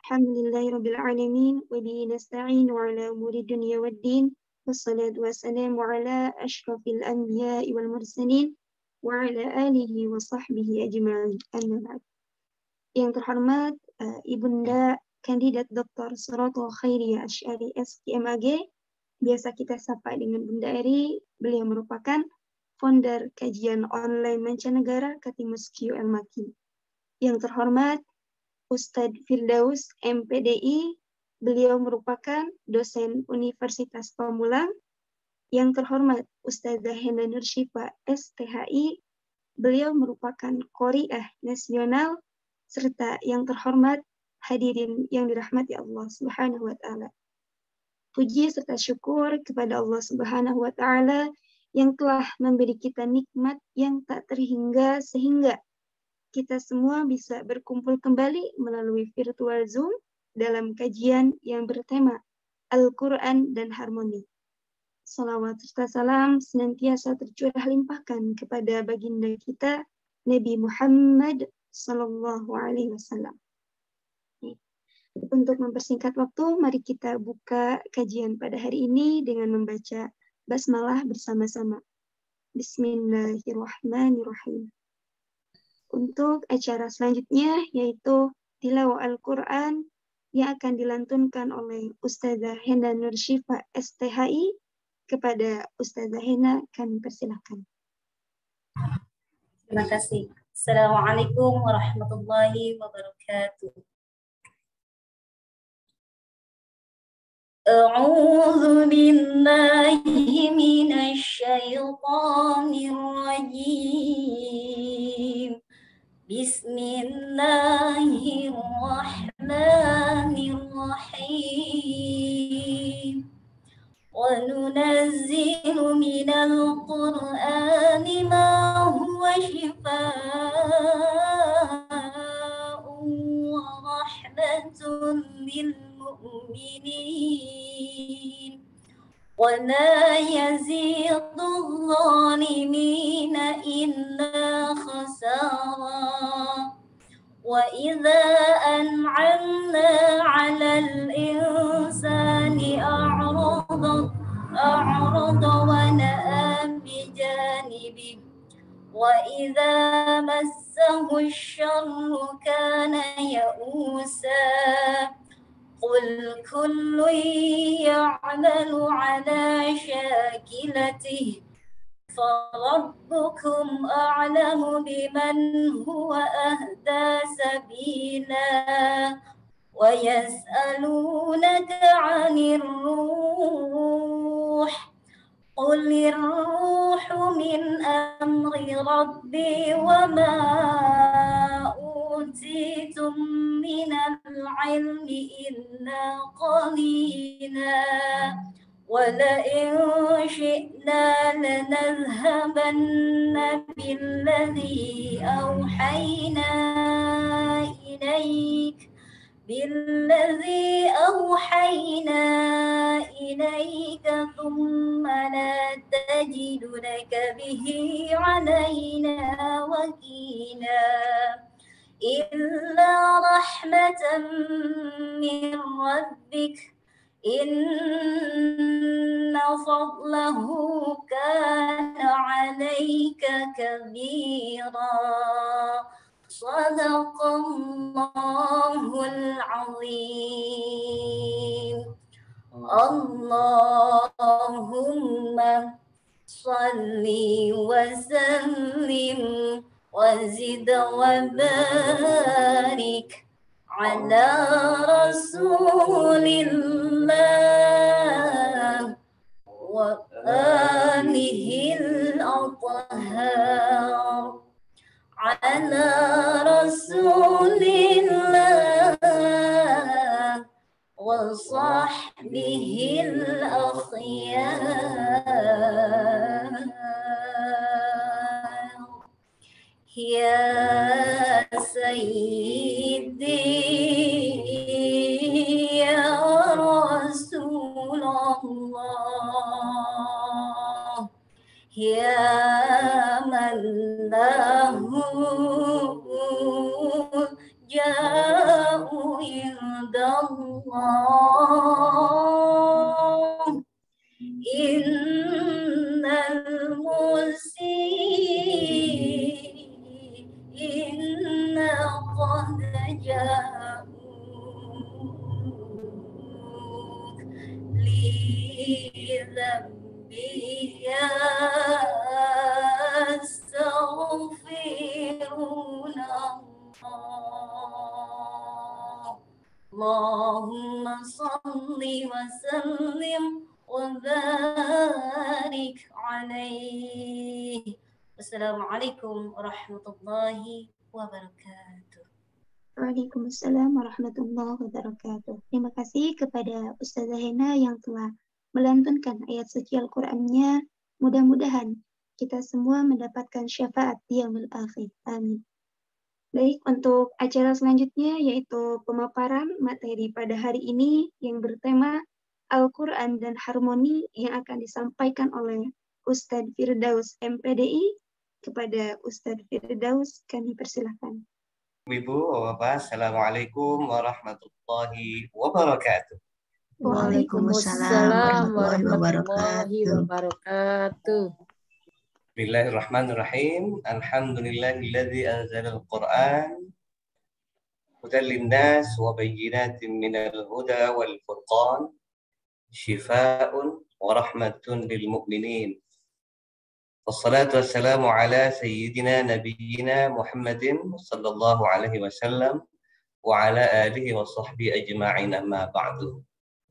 Alhamdulillahirabbil alamin wa bihi nasta'in wa ala umuri dunya waddin wassalatu wassalamu ala asyrafil anbiya'i wal mursalin wa ala alihi wa sahbihi ajma'in. Amma ba'd. Yang terhormat Ibunda Kandidat Dr. Suratul Khairiyah Asy'ari STMAG, biasa kita sapa dengan Bunda Eri. Beliau merupakan founder kajian online mancanegara Katimus QL Maki. Yang terhormat Ustadz Firdaus MPDI, beliau merupakan dosen Universitas Pamulang. Yang terhormat Ustazah Henda Nursyifa STHI, beliau merupakan Qori'ah Nasional, serta yang terhormat hadirin yang dirahmati Allah Subhanahu wa Ta'ala. Puji serta syukur kepada Allah Subhanahu wa Ta'ala yang telah memberi kita nikmat yang tak terhingga sehingga kita semua bisa berkumpul kembali melalui virtual Zoom dalam kajian yang bertema Al-Quran dan Harmoni. Salawat serta salam senantiasa tercurah limpahkan kepada baginda kita Nabi Muhammad Sallallahu Alaihi Wasallam. Untuk mempersingkat waktu, mari kita buka kajian pada hari ini dengan membaca basmalah bersama-sama. Bismillahirrahmanirrahim. Untuk acara selanjutnya yaitu tilawah Al-Quran yang akan dilantunkan oleh Ustazah Henda Nursyifa STHI. Kepada Ustazah Henda kami persilahkan. Terima kasih. Assalamualaikum warahmatullahi wabarakatuh. A'udzu billahi minasy syaithanir rajim. Bismillahirrahmanirrahim. Wa nunazzilu minal Qur'ani ma huwa shifaa'un wa rahmatun lil mu'minin wa la yazidul zalimina illa khasara. Wa idza an'amna 'alal insani a'rada wa na'a bi janibi wa idza massahu asy-syarru kana ya'usa. Qul kullun ya'malu 'ala syakilatihi فَرَبُّكُمْ أَعْلَمُ بِمَنْ هُوَ أَهْدَى سَبِيلًا وَيَسْأَلُونَكَ عَنِ الرُّوحِ قُلِ الرُّوحُ مِنْ أَمْرِ رَبِّي وَمَا أُوتِيتُمْ مِنَ الْعِلْمِ إِلَّا قَلِيلًا وَلَئِن شِئْنَا لَنَذْهَبَنَّ بِالَّذِي أَوْحَيْنَا إِلَيْكَ ثُمَّ لَا تَجِدُ لَكَ بِهِ عَلَيْنَا وَكِيلًا إِلَّا رَحْمَةً مِّن رَّبِّكَ إِنَّ فَضْلَهُ كَانَ عَلَيْكَ كَبِيرًا صَدَقَ اللَّهُ الْعَظِيمُ اللهم صل وسلم وزد وبارك على رسول الله وآله الأطهار على رسول الله وصحبه الأخيار يا سيدي يا رسول الله يا من له جاء عند يستغفرون الله اللهم صل وسلم وبارك عليه. Wassalamualaikum warahmatullahi wabarakatuh. Waalaikumsalam warahmatullahi wabarakatuh. Terima kasih kepada Ustazah Hena yang telah melantunkan ayat suci Al-Qur'annya. Mudah-mudahan kita semua mendapatkan syafaat di yaumil akhir. Amin. Baik, untuk acara selanjutnya yaitu pemaparan materi pada hari ini yang bertema Al-Quran dan Harmoni yang akan disampaikan oleh Ustadz Firdaus MPDI. Kepada Ustadz Firdaus kami persilahkan. Ibu, Bapak, Assalamualaikum warahmatullahi wabarakatuh. Waalaikumsalam warahmatullahi wabarakatuh. Bismillahirrahmanirrahim. Alhamdulillahilladzi anzalal Qur'an hudan linnas wa bayyinatin minal huda wal furqan shifaa'un wa rahmatun lil mu'minin. Wassalatu wassalamu ala sayyidina nabiyyina Muhammadin sallallahu alaihi wasallam wa ala alihi wa sahbihi ajma'in amma ba'du.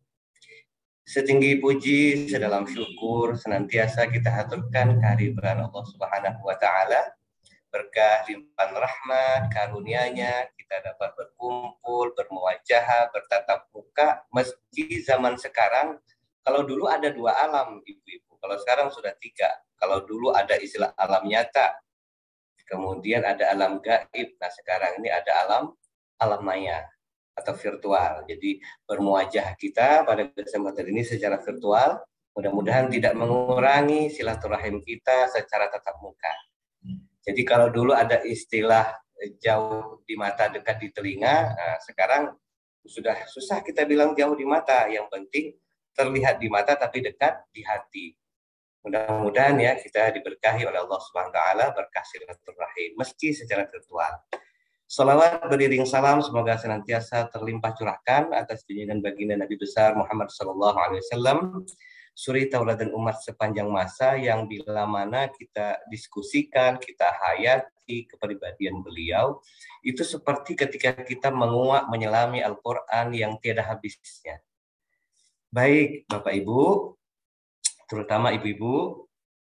Setinggi puji, sedalam syukur senantiasa kita haturkan kehadiran Allah Subhanahu wa taala. Berkah limpahan rahmat karunia-Nya kita dapat berkumpul, bermuwajahah, bertatap muka meski zaman sekarang. Kalau dulu ada 2 alam, Ibu-ibu. Kalau sekarang sudah 3. Kalau dulu ada istilah alam nyata, kemudian ada alam gaib. Nah, sekarang ini ada alam maya atau virtual. Jadi bermuajah kita pada kesempatan ini secara virtual, mudah-mudahan tidak mengurangi silaturahim kita secara tatap muka. Jadi kalau dulu ada istilah jauh di mata dekat di telinga, nah sekarang sudah susah kita bilang jauh di mata. Yang penting terlihat di mata tapi dekat di hati. Mudah-mudahan ya kita diberkahi oleh Allah Subhanahu wa taala berkah silaturahim meski secara virtual. Salawat beriring salam semoga senantiasa terlimpah curahkan atas junjungan baginda Nabi besar Muhammad sallallahu alaihi wasallam, suri tauladan umat sepanjang masa yang bila mana kita diskusikan, kita hayati kepribadian beliau, itu seperti ketika kita menguak menyelami Al-Qur'an yang tiada habisnya. Baik, Bapak Ibu, terutama ibu-ibu,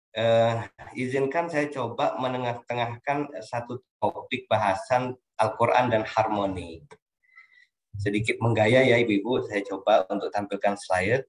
izinkan saya coba menengah-tengahkan satu topik bahasan Al-Quran dan harmoni. Sedikit menggaya ya ibu-ibu, saya coba untuk tampilkan slide.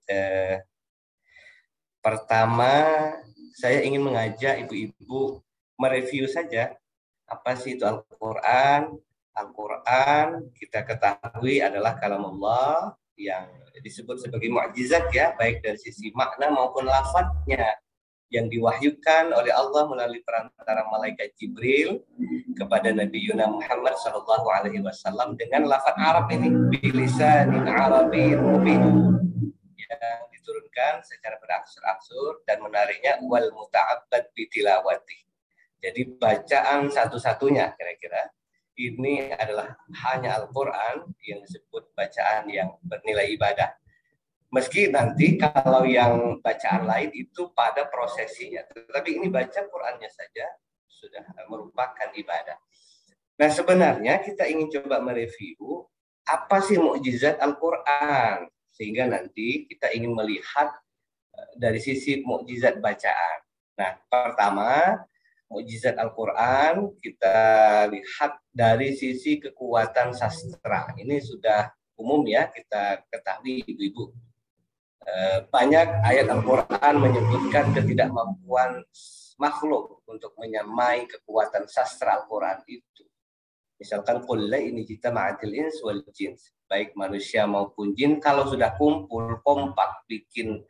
Pertama, saya ingin mengajak ibu-ibu mereview saja apa sih itu Al-Quran. Al-Quran kita ketahui adalah kalamullah yang disebut sebagai mukjizat ya, baik dari sisi makna maupun lafadznya yang diwahyukan oleh Allah melalui perantara malaikat Jibril kepada Nabi Muhammad sallallahu alaihi wasallam dengan lafaz Arab ini bilisanin arabiyyin mubin yang diturunkan secara beraksur-aksur dan menariknya wal muta'abbad bitilawati. Jadi bacaan satu-satunya kira-kira ini adalah hanya Al-Quran yang disebut bacaan yang bernilai ibadah. Meski nanti kalau yang bacaan lain itu pada prosesinya. Tetapi ini baca Qurannya saja sudah merupakan ibadah. Nah sebenarnya kita ingin coba mereview apa sih mukjizat Al-Quran. Sehingga nanti kita ingin melihat dari sisi mukjizat bacaan. Nah pertama, mukjizat Al-Quran kita lihat dari sisi kekuatan sastra. Ini sudah umum ya kita ketahui ibu-ibu. Banyak ayat Al-Quran menyebutkan ketidakmampuan makhluk untuk menyamai kekuatan sastra Al-Quran itu. Misalkan qul la in jitama'atil ins wal jins, baik manusia maupun jin kalau sudah kumpul kompak bikin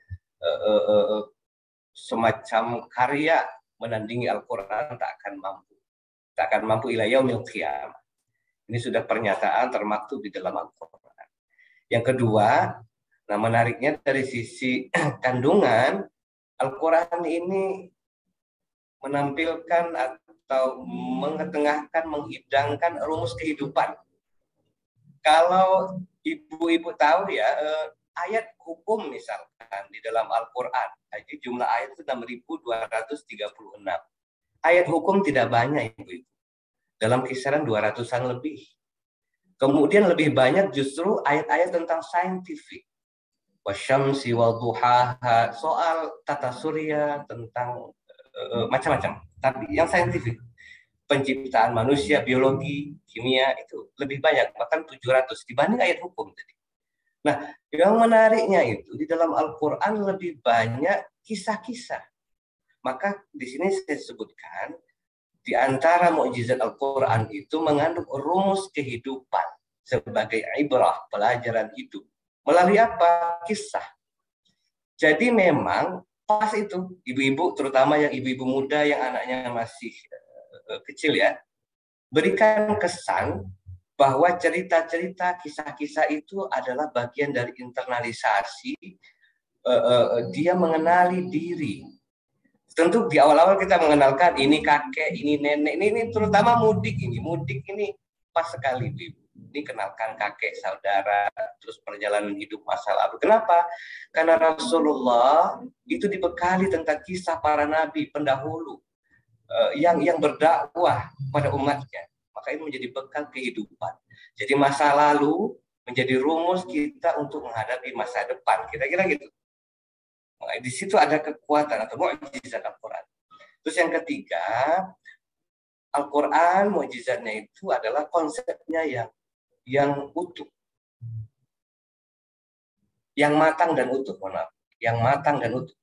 semacam karya menandingi Al-Quran tak akan mampu ila yaumil qiyamah. Ini sudah pernyataan termaktub di dalam Al-Quran. Yang kedua, nah menariknya dari sisi kandungan, Al-Quran ini menampilkan atau mengetengahkan, menghidangkan rumus kehidupan. Kalau ibu-ibu tahu ya, ayat hukum misalkan di dalam Al-Quran, jadi jumlah ayat itu 6.236. ayat hukum tidak banyak, Ibu. Dalam kisaran 200-an lebih. Kemudian lebih banyak justru ayat-ayat tentang saintifik. Wasyamsi wal duhaha, soal tata surya, tentang macam-macam. Tapi yang saintifik, penciptaan manusia, biologi, kimia, itu lebih banyak, bahkan 700 dibanding ayat hukum tadi. Nah, yang menariknya itu di dalam Al-Quran lebih banyak kisah-kisah. Maka di sini saya sebutkan, di antara mukjizat Al-Quran itu mengandung rumus kehidupan sebagai ibrah, pelajaran hidup. Melalui apa? Kisah. Jadi memang pas itu, ibu-ibu, terutama yang ibu-ibu muda yang anaknya masih kecil ya, berikan kesan bahwa cerita-cerita, kisah-kisah itu adalah bagian dari internalisasi dia mengenali diri. Tentu di awal-awal kita mengenalkan ini kakek, ini nenek, ini terutama mudik ini pas sekali, Ibu. Ini kenalkan kakek, saudara, terus perjalanan hidup masa lalu. Kenapa? Karena Rasulullah itu dibekali tentang kisah para nabi pendahulu yang berdakwah pada umatnya. Maka itu menjadi bekal kehidupan. Jadi masa lalu menjadi rumus kita untuk menghadapi masa depan. Kira-kira gitu. Nah, di situ ada kekuatan atau mukjizat Al-Quran. Terus yang ketiga, Al-Quran mukjizatnya itu adalah konsepnya yang utuh, yang matang dan utuh. Yang matang dan utuh.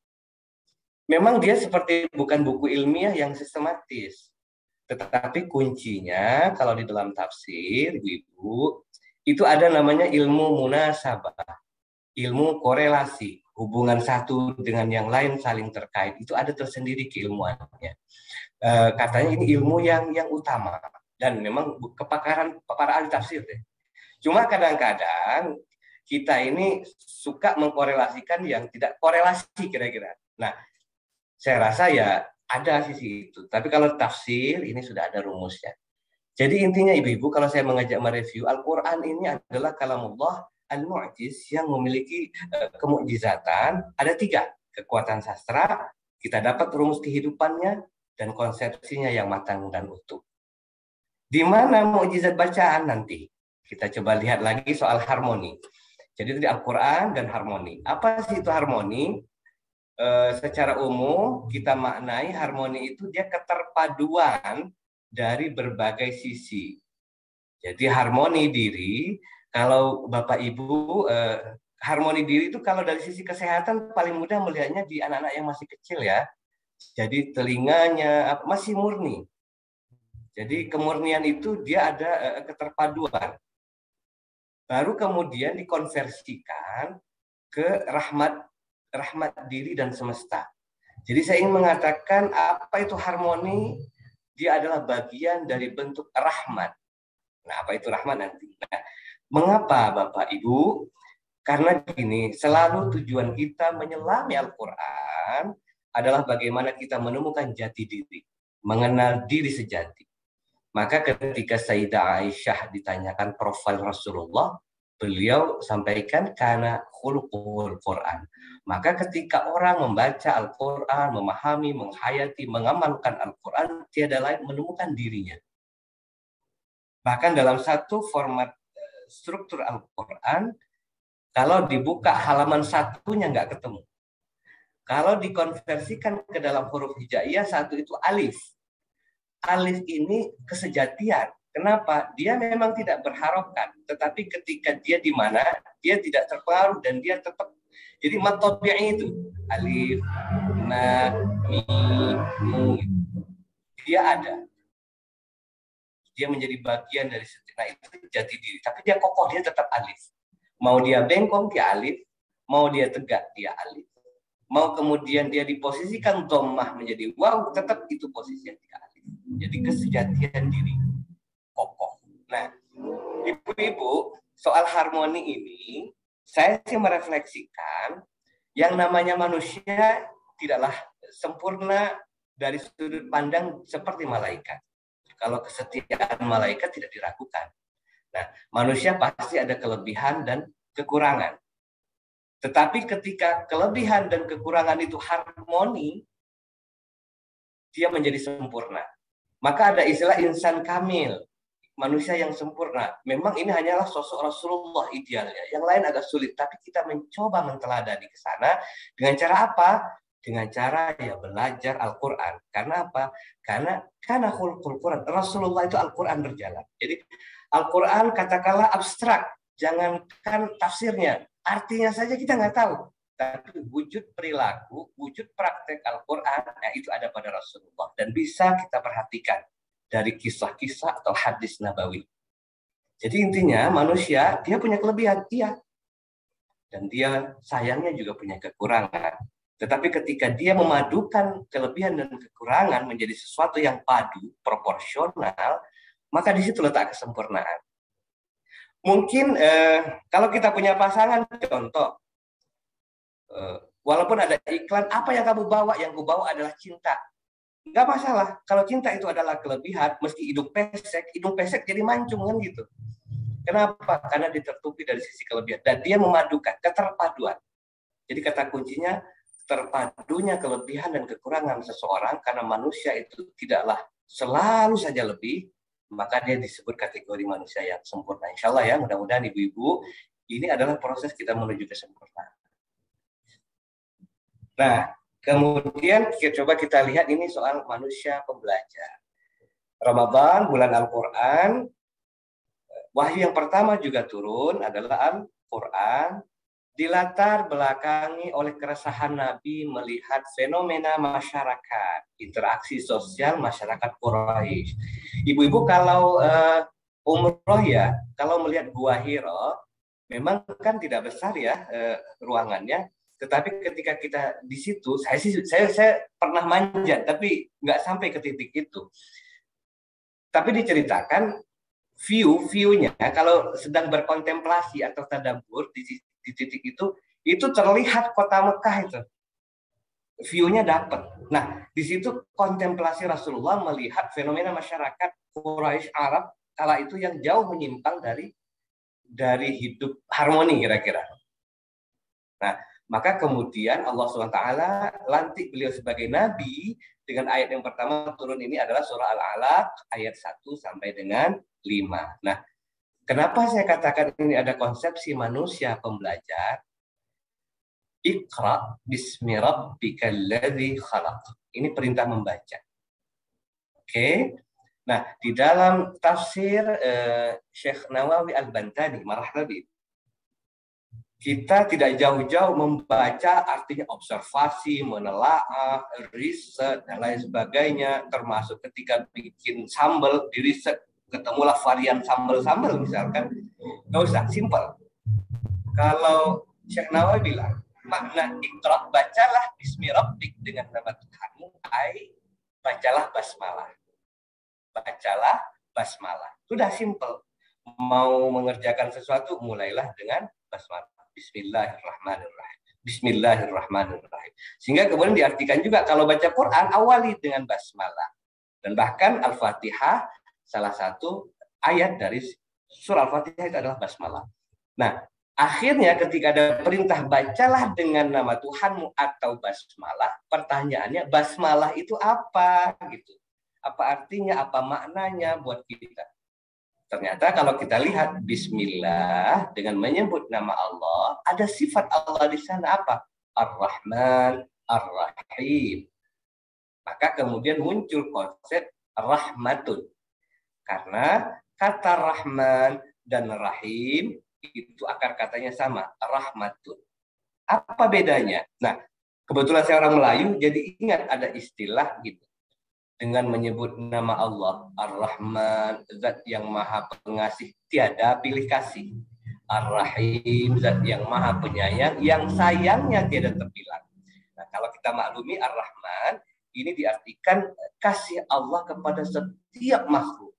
Memang dia seperti bukan buku ilmiah yang sistematis, tetapi kuncinya kalau di dalam tafsir, Ibu, itu ada namanya ilmu munasabah, ilmu korelasi. Hubungan satu dengan yang lain saling terkait, itu ada tersendiri keilmuannya. Katanya ini ilmu yang utama dan memang kepakaran para ahli tafsir deh. Cuma kadang-kadang kita ini suka mengkorelasikan yang tidak korelasi kira-kira. Nah, saya rasa ya ada sisi itu. Tapi kalau tafsir ini sudah ada rumusnya. Jadi intinya ibu-ibu, kalau saya mengajak mereview, Al-Quran ini adalah kalamullah al-mu'jiz yang memiliki kemukjizatan. Ada 3, kekuatan sastra, kita dapat rumus kehidupannya, dan konsepsinya yang matang dan utuh. Di mana mukjizat bacaan nanti? Kita coba lihat lagi soal harmoni. Jadi itu di Al-Quran dan harmoni. Apa sih itu harmoni? Secara umum kita maknai harmoni itu dia keterpaduan dari berbagai sisi. Jadi harmoni diri, kalau Bapak Ibu, harmoni diri itu kalau dari sisi kesehatan paling mudah melihatnya di anak-anak yang masih kecil ya. Jadi telinganya masih murni. Jadi kemurnian itu dia ada keterpaduan. Baru kemudian dikonversikan ke rahmat diri dan semesta. Jadi saya ingin mengatakan apa itu harmoni? Dia adalah bagian dari bentuk rahmat. Nah, apa itu rahmat nanti? Nah, mengapa Bapak Ibu? Karena gini, selalu tujuan kita menyelami Al-Quran adalah bagaimana kita menemukan jati diri, mengenal diri sejati. Maka ketika Sayyidah Aisyah ditanyakan profil Rasulullah, beliau sampaikan karena khuluqul Quran. Maka ketika orang membaca Al-Quran, memahami, menghayati, mengamalkan Al-Quran, tiada lain menemukan dirinya. Bahkan dalam satu format struktur Al-Quran, kalau dibuka halaman satunya nggak ketemu. Kalau dikonversikan ke dalam huruf hijaiyah, satu itu alif. Alif ini kesejatian. Kenapa? Dia memang tidak berharokat, tetapi ketika dia di mana, dia tidak terpengaruh dan dia tetap. Jadi matobi'nya itu alif, ma, mi, mu. Dia ada. Dia menjadi bagian dari setiap itu jati diri. Tapi dia kokoh, dia tetap alif. Mau dia bengkong, dia alif. Mau dia tegak, dia alif. Mau kemudian dia diposisikan dhammah menjadi waw, tetap itu posisinya dia alif. Jadi kesejatian diri kokoh. Nah, ibu-ibu, soal harmoni ini, saya sih merefleksikan yang namanya manusia tidaklah sempurna dari sudut pandang seperti malaikat. Kalau kesetiaan malaikat tidak diragukan. Nah, manusia pasti ada kelebihan dan kekurangan. Tetapi ketika kelebihan dan kekurangan itu harmoni, dia menjadi sempurna. Maka ada istilah insan kamil, manusia yang sempurna. Memang ini hanyalah sosok Rasulullah idealnya. Yang lain agak sulit, tapi kita mencoba menteladani ke sana dengan cara apa? Dengan cara ya belajar Al-Quran. Karena apa? Karena khulqul Quran. Rasulullah itu Al-Quran berjalan. Jadi Al-Quran katakanlah abstrak, jangankan tafsirnya, artinya saja kita nggak tahu. Tapi wujud perilaku, wujud praktek Al-Quran, itu ada pada Rasulullah. Dan bisa kita perhatikan dari kisah-kisah atau hadis nabawi. Jadi intinya manusia, dia punya kelebihan, iya. Dan dia sayangnya juga punya kekurangan. Tetapi ketika dia memadukan kelebihan dan kekurangan menjadi sesuatu yang padu, proporsional, maka di situ letak kesempurnaan. Mungkin kalau kita punya pasangan, contoh, walaupun ada iklan, apa yang kamu bawa? Yang ku bawa adalah cinta. Nggak masalah. Kalau cinta itu adalah kelebihan, meski hidung pesek jadi mancung kan gitu. Kenapa? Karena ditertutupi dari sisi kelebihan. Dan dia memadukan keterpaduan. Jadi kata kuncinya, terpadunya kelebihan dan kekurangan seseorang, karena manusia itu tidaklah selalu saja lebih, maka dia disebut kategori manusia yang sempurna. Insya Allah ya, mudah-mudahan ibu-ibu, ini adalah proses kita menuju kesempurnaan. Nah, kemudian coba kita lihat ini soal manusia pembelajar. Ramadan, bulan Al-Quran, wahyu yang pertama juga turun adalah Al-Quran, dilatar belakangi oleh keresahan Nabi melihat fenomena masyarakat, interaksi sosial masyarakat Quraisy. Ibu-ibu kalau umroh ya, kalau melihat Gua Hira, memang kan tidak besar ya ruangannya. Tetapi ketika kita di situ, saya pernah manjat, tapi nggak sampai ke titik itu. Tapi diceritakan view-nya kalau sedang berkontemplasi atau tadabbur di titik itu terlihat kota Mekah itu. View-nya dapat. Nah, di situ kontemplasi Rasulullah melihat fenomena masyarakat Quraisy Arab kala itu yang jauh menyimpang dari hidup harmoni kira-kira. Nah, maka kemudian Allah SWT lantik beliau sebagai nabi dengan ayat yang pertama turun ini adalah surah Al-Alaq ayat 1 sampai dengan 5. Nah, kenapa saya katakan ini ada konsepsi manusia pembelajar? Iqra bismi rabbikal ladzi khalaq. Ini perintah membaca. Oke. Nah, di dalam tafsir Syekh Nawawi Al-Bantani marhabi, kita tidak jauh-jauh membaca artinya observasi, menelaah, riset, dan lain sebagainya. Termasuk ketika bikin sambal, di riset, ketemulah varian sambal-sambal misalkan. Nggak usah, simple. Kalau Syekh Nawawi bilang, makna iqra, bacalah bismi rabbik dengan nama Tuhanmu, bacalah basmalah. Bacalah basmalah. Sudah simple. Mau mengerjakan sesuatu, mulailah dengan basmalah. Bismillahirrahmanirrahim. Bismillahirrahmanirrahim. Sehingga kemudian diartikan juga kalau baca Quran awali dengan basmalah. Dan bahkan Al-Fatihah salah satu ayat dari surah Al-Fatihah itu adalah basmalah. Nah, akhirnya ketika ada perintah bacalah dengan nama Tuhanmu atau basmalah, pertanyaannya basmalah itu apa gitu. Apa artinya, apa maknanya buat kita? Ternyata kalau kita lihat Bismillah dengan menyebut nama Allah, ada sifat Allah di sana apa? Ar-Rahman, Ar-Rahim. Maka kemudian muncul konsep Rahmatun. Karena kata Rahman dan Rahim itu akar katanya sama, Rahmatun. Apa bedanya? Nah, kebetulan saya orang Melayu, jadi ingat ada istilah gitu. Dengan menyebut nama Allah, Ar-Rahman, zat yang maha pengasih, tiada pilih kasih. Ar-Rahim, zat yang maha penyayang, yang sayangnya tiada terbilang. Nah, kalau kita maklumi Ar-Rahman, ini diartikan kasih Allah kepada setiap makhluk.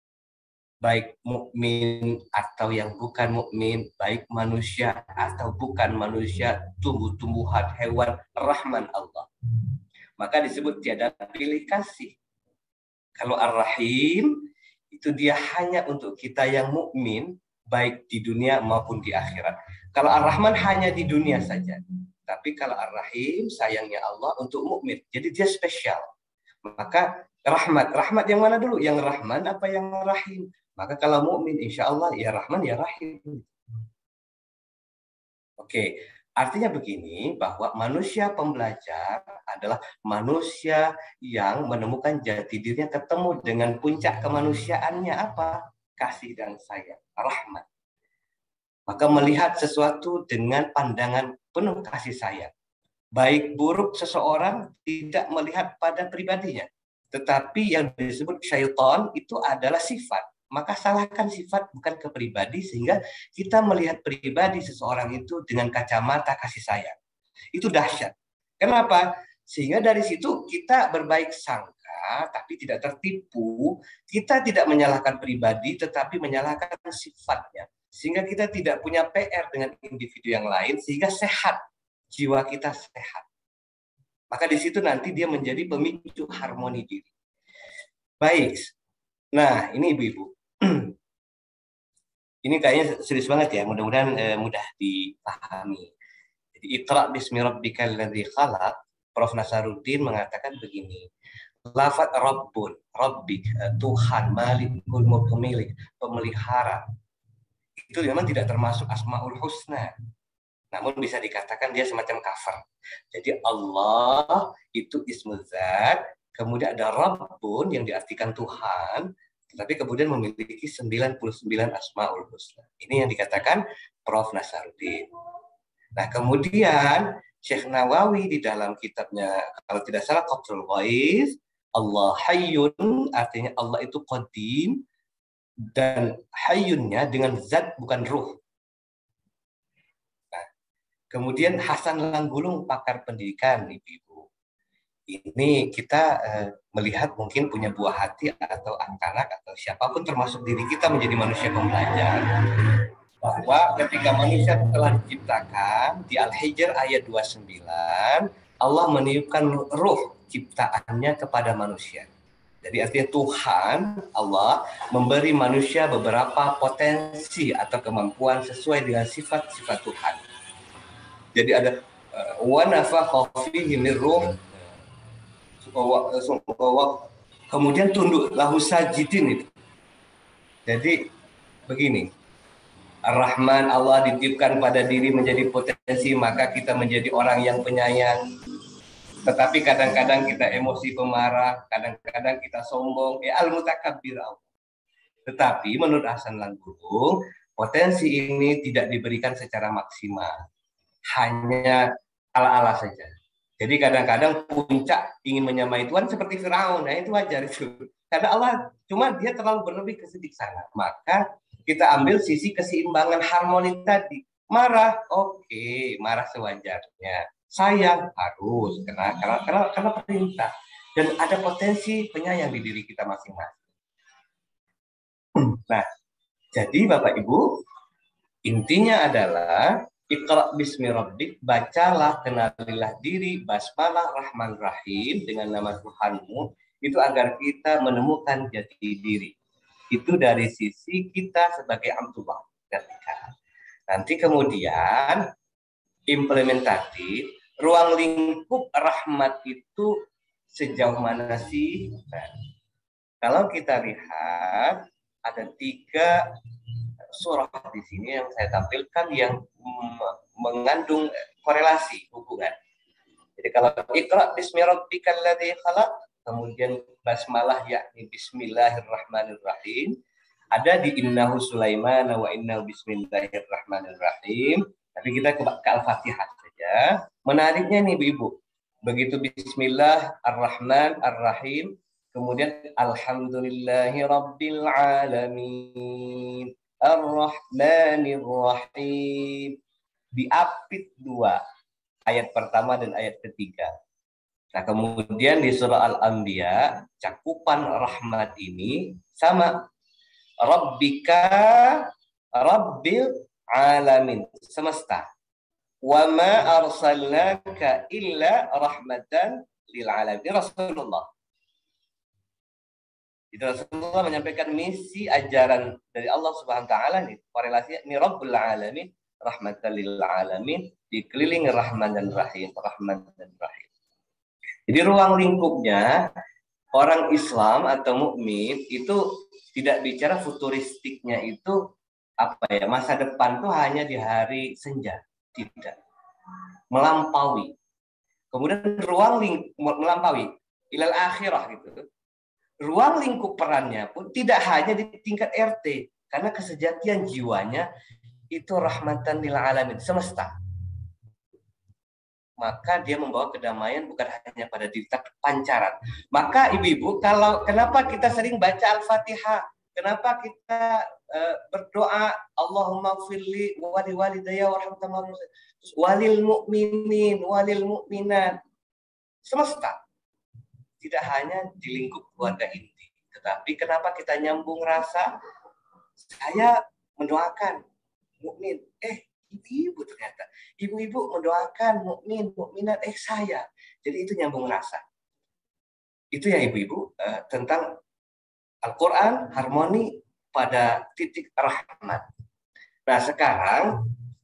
Baik mukmin atau yang bukan mukmin, baik manusia atau bukan manusia, tumbuh-tumbuhan, hewan, Rahman Allah. Maka disebut tiada pilih kasih. Kalau Ar-Rahim itu dia hanya untuk kita yang mukmin, baik di dunia maupun di akhirat. Kalau Ar-Rahman hanya di dunia saja. Tapi kalau Ar-Rahim sayangnya Allah untuk mukmin. Jadi dia spesial. Maka rahmat yang mana dulu? Yang Rahman apa yang Rahim? Maka kalau mukmin insya Allah ya Rahman ya Rahim. Oke, artinya begini bahwa manusia pembelajar adalah manusia yang menemukan jati dirinya, ketemu dengan puncak kemanusiaannya apa? Kasih dan sayang, rahmat. Maka melihat sesuatu dengan pandangan penuh kasih sayang. Baik buruk seseorang tidak melihat pada pribadinya, tetapi yang disebut syaitan itu adalah sifat. Maka salahkan sifat bukan ke pribadi, sehingga kita melihat pribadi seseorang itu dengan kacamata kasih sayang. Itu dahsyat. Kenapa? Sehingga dari situ kita berbaik sangka tapi tidak tertipu. Kita tidak menyalahkan pribadi tetapi menyalahkan sifatnya. Sehingga kita tidak punya PR dengan individu yang lain, sehingga sehat. Jiwa kita sehat. Maka di situ nanti dia menjadi pemicu harmoni diri. Baik. Nah, ini ibu-ibu. Ini kayaknya serius banget ya, mudah-mudahan mudah dipahami. Jadi Iqra bismi rabbikal ladzi khalaq, Prof. Nasaruddin mengatakan begini. Lafaz Rabbun, Rabbik, Tuhan, Malikul Mulk, pemilik, pemelihara. Itu memang tidak termasuk Asmaul Husna. Namun bisa dikatakan dia semacam cover. Jadi Allah itu ismu zat, kemudian ada Rabbun yang diartikan Tuhan, tetapi kemudian memiliki 99 Asmaul Husna. Ini yang dikatakan Prof. Nasaruddin. Nah, kemudian Syekh Nawawi di dalam kitabnya, kalau tidak salah, Qatrul Ghais, Allah Hayyun, artinya Allah itu qadim, dan hayyunnya dengan zat bukan ruh. Nah, kemudian Hasan Langgulung, pakar pendidikan, ibu-ibu. Ini kita melihat mungkin punya buah hati atau anak-anak atau siapapun termasuk diri kita menjadi manusia pembelajar, bahwa ketika manusia telah diciptakan di Al-Hijr ayat 29, Allah meniupkan ruh ciptaannya kepada manusia. Jadi artinya Tuhan Allah memberi manusia beberapa potensi atau kemampuan sesuai dengan sifat-sifat Tuhan. Jadi ada wa nafakha fihi min ruh, kemudian tunduk lahu sajidin itu. Jadi begini, Ar-Rahman Allah ditiupkan pada diri menjadi potensi, maka kita menjadi orang yang penyayang. Tetapi kadang-kadang kita emosi pemarah, kadang-kadang kita sombong, al-mutakabbir Allah. Tetapi menurut Hasan Langgulung, potensi ini tidak diberikan secara maksimal, hanya ala-ala saja. Jadi kadang-kadang puncak ingin menyamai Tuhan seperti Firaun, nah itu wajar itu. Karena Allah cuma dia terlalu berlebih ke titik sana. Maka kita ambil sisi keseimbangan harmoni tadi. Marah, oke, marah sewajarnya. Sayang harus karena perintah. Dan ada potensi penyayang di diri kita masing-masing. Nah, jadi Bapak Ibu, intinya adalah Iqra bismi rabbik, bacalah, kenalilah diri, basmalah Rahman Rahim dengan nama Tuhanmu, itu agar kita menemukan jati diri. Itu dari sisi kita sebagai Abdullah. Nanti kemudian implementatif, ruang lingkup rahmat itu sejauh mana sih? Nah, kalau kita lihat ada 3 surah di sini yang saya tampilkan yang mengandung korelasi hubungan. Jadi kalau Iqra bismi rabbikal ladzi khalaq, kemudian basmalah yakni bismillahirrahmanirrahim, ada di innahu Sulaiman wa innahu bismillahirrahmanirrahim. Tapi kita ke Al-Fatihah saja. Menariknya nih Ibu, begitu bismillah ar-rahman ar-rahim, kemudian alhamdulillahi rabbil alamin ar-rahmanir rahim, diapit 2, ayat pertama dan ayat ketiga. Nah, kemudian di surah Al-Anbiya, cakupan rahmat ini sama, Rabbika Rabbil alamin, semesta. Wa ma arsalnaka illa rahmatan lil alamin. Rasulullah. Itu Rasulullah menyampaikan misi ajaran dari Allah Subhanahu wa taala nih, korelasinya ini Rabbul alamin, rahmatan lil alamin, dikelilingi Rahman dan Rahim, Rahman dan Rahim. Jadi ruang lingkupnya orang Islam atau mukmin itu tidak bicara futuristiknya itu apa ya, masa depan tuh hanya di hari senja, tidak, melampaui, kemudian melampaui ilal akhirah gitu. Ruang lingkup perannya pun tidak hanya di tingkat RT, karena kesejatian jiwanya itu rahmatan lil alamin, semesta. Maka dia membawa kedamaian bukan hanya pada diri tapi pancaran. Maka ibu-ibu, kenapa kita sering baca Al-Fatihah? Kenapa kita berdoa Allahumma firli wali walidayya warhamhumma walil mu'minin walil mu'minat. Semesta. Tidak hanya di lingkup keluarga inti, tetapi kenapa kita nyambung rasa? Saya mendoakan mukmin, ibu ternyata ibu-ibu mendoakan mukmin mukminat, saya. Jadi itu nyambung rasa. Itu ya ibu-ibu tentang Al-Quran, harmoni pada titik rahmat. Nah sekarang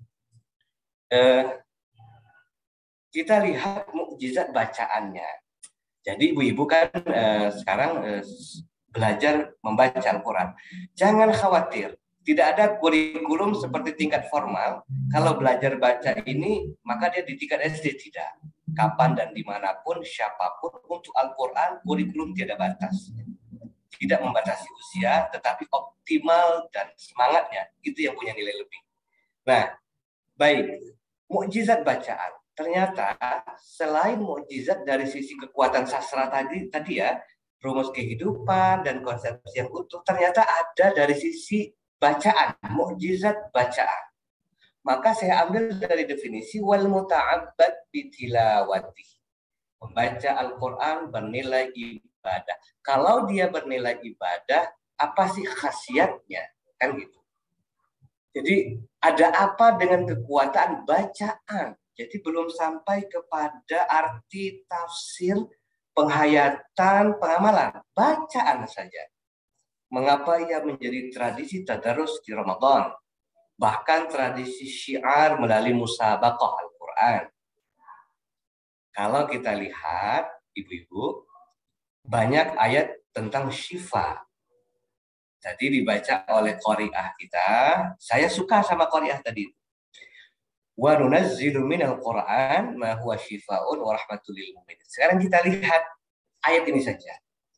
kita lihat mukjizat bacaannya. Jadi ibu-ibu kan sekarang belajar membaca Al-Quran. Jangan khawatir. Tidak ada kurikulum seperti tingkat formal. Kalau belajar baca ini, maka dia di tingkat SD tidak. Kapan dan dimanapun, siapapun, untuk Al-Quran, kurikulum tidak batas. Tidak membatasi usia, tetapi optimal dan semangatnya, itu yang punya nilai lebih. Nah, baik. Mukjizat bacaan. Ternyata, selain mukjizat dari sisi kekuatan sastra tadi ya, rumus kehidupan dan konsepsi yang utuh, ternyata ada dari sisi bacaan, mukjizat bacaan. Maka saya ambil dari definisi wal muta'abbad bitilawati. Membaca Al-Quran bernilai ibadah. Kalau dia bernilai ibadah, apa sih khasiatnya? Kan gitu. Jadi ada apa dengan kekuatan bacaan? Jadi belum sampai kepada arti tafsir, penghayatan, pengamalan. Bacaan saja. Mengapa ia menjadi tradisi tadarus di Ramadan? Bahkan tradisi syiar melalui musabaqah Al-Quran. Kalau kita lihat, ibu-ibu, banyak ayat tentang syifa. Jadi dibaca oleh qari'ah kita. Saya suka sama qari'ah tadi. Wa nunazzilu minal Qur'an ma huwa syifaa'un wa rahmatul lil mu'minin. Sekarang kita lihat ayat ini saja.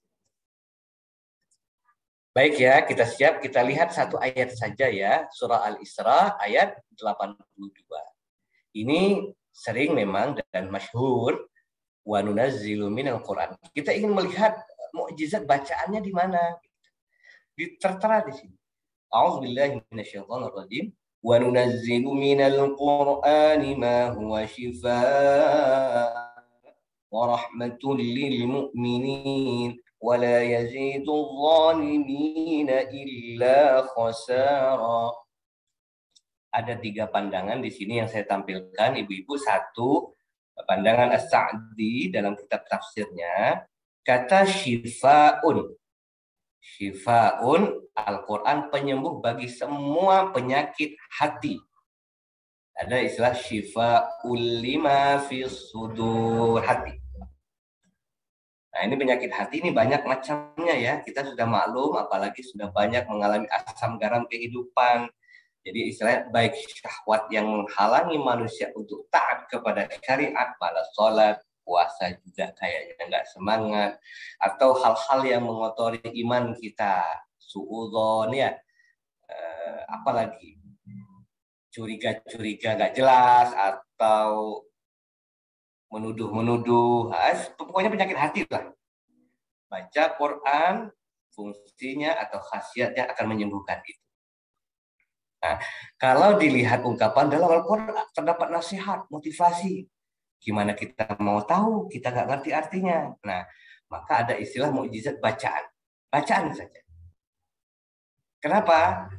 Baik ya, kita siap. Kita lihat satu ayat saja ya. Surah Al-Isra ayat 82. Ini sering memang dan masyhur. Wa nunazzilu minal Qur'an. Kita ingin melihat mukjizat bacaannya di mana. Tertera di sini. A'udzubillahi minasyaitonir rajim. Wa nunazzilu minal Qur'ani ma huwa shifaa' wa rahmatul lil mu'minin. ولا يزيد الظالمين إلا خسارا. Ada 3 pandangan di sini yang saya tampilkan, ibu-ibu. Satu, pandangan As-Sa'di dalam kitab tafsirnya, kata syifaun. Syifaun, Al-Quran penyembuh bagi semua penyakit hati. Ada istilah syifaul lima fis sudur, hati. Nah, ini penyakit hati ini banyak macamnya ya. Kita sudah maklum, apalagi sudah banyak mengalami asam garam kehidupan. Jadi istilahnya baik syahwat yang menghalangi manusia untuk taat kepada syariat, malah sholat, puasa juga kayaknya nggak semangat. Atau hal-hal yang mengotori iman kita. Su'udhon ya. Apalagi curiga-curiga nggak jelas atau menuduh-menuduh, pokoknya penyakit hati lah. Baca Quran, fungsinya atau khasiatnya akan menyembuhkan itu. Nah, kalau dilihat ungkapan dalam Al-Quran terdapat nasihat, motivasi. Gimana kita mau tahu? Kita nggak ngerti artinya. Nah, maka ada istilah mukjizat bacaan. Bacaan saja. Kenapa?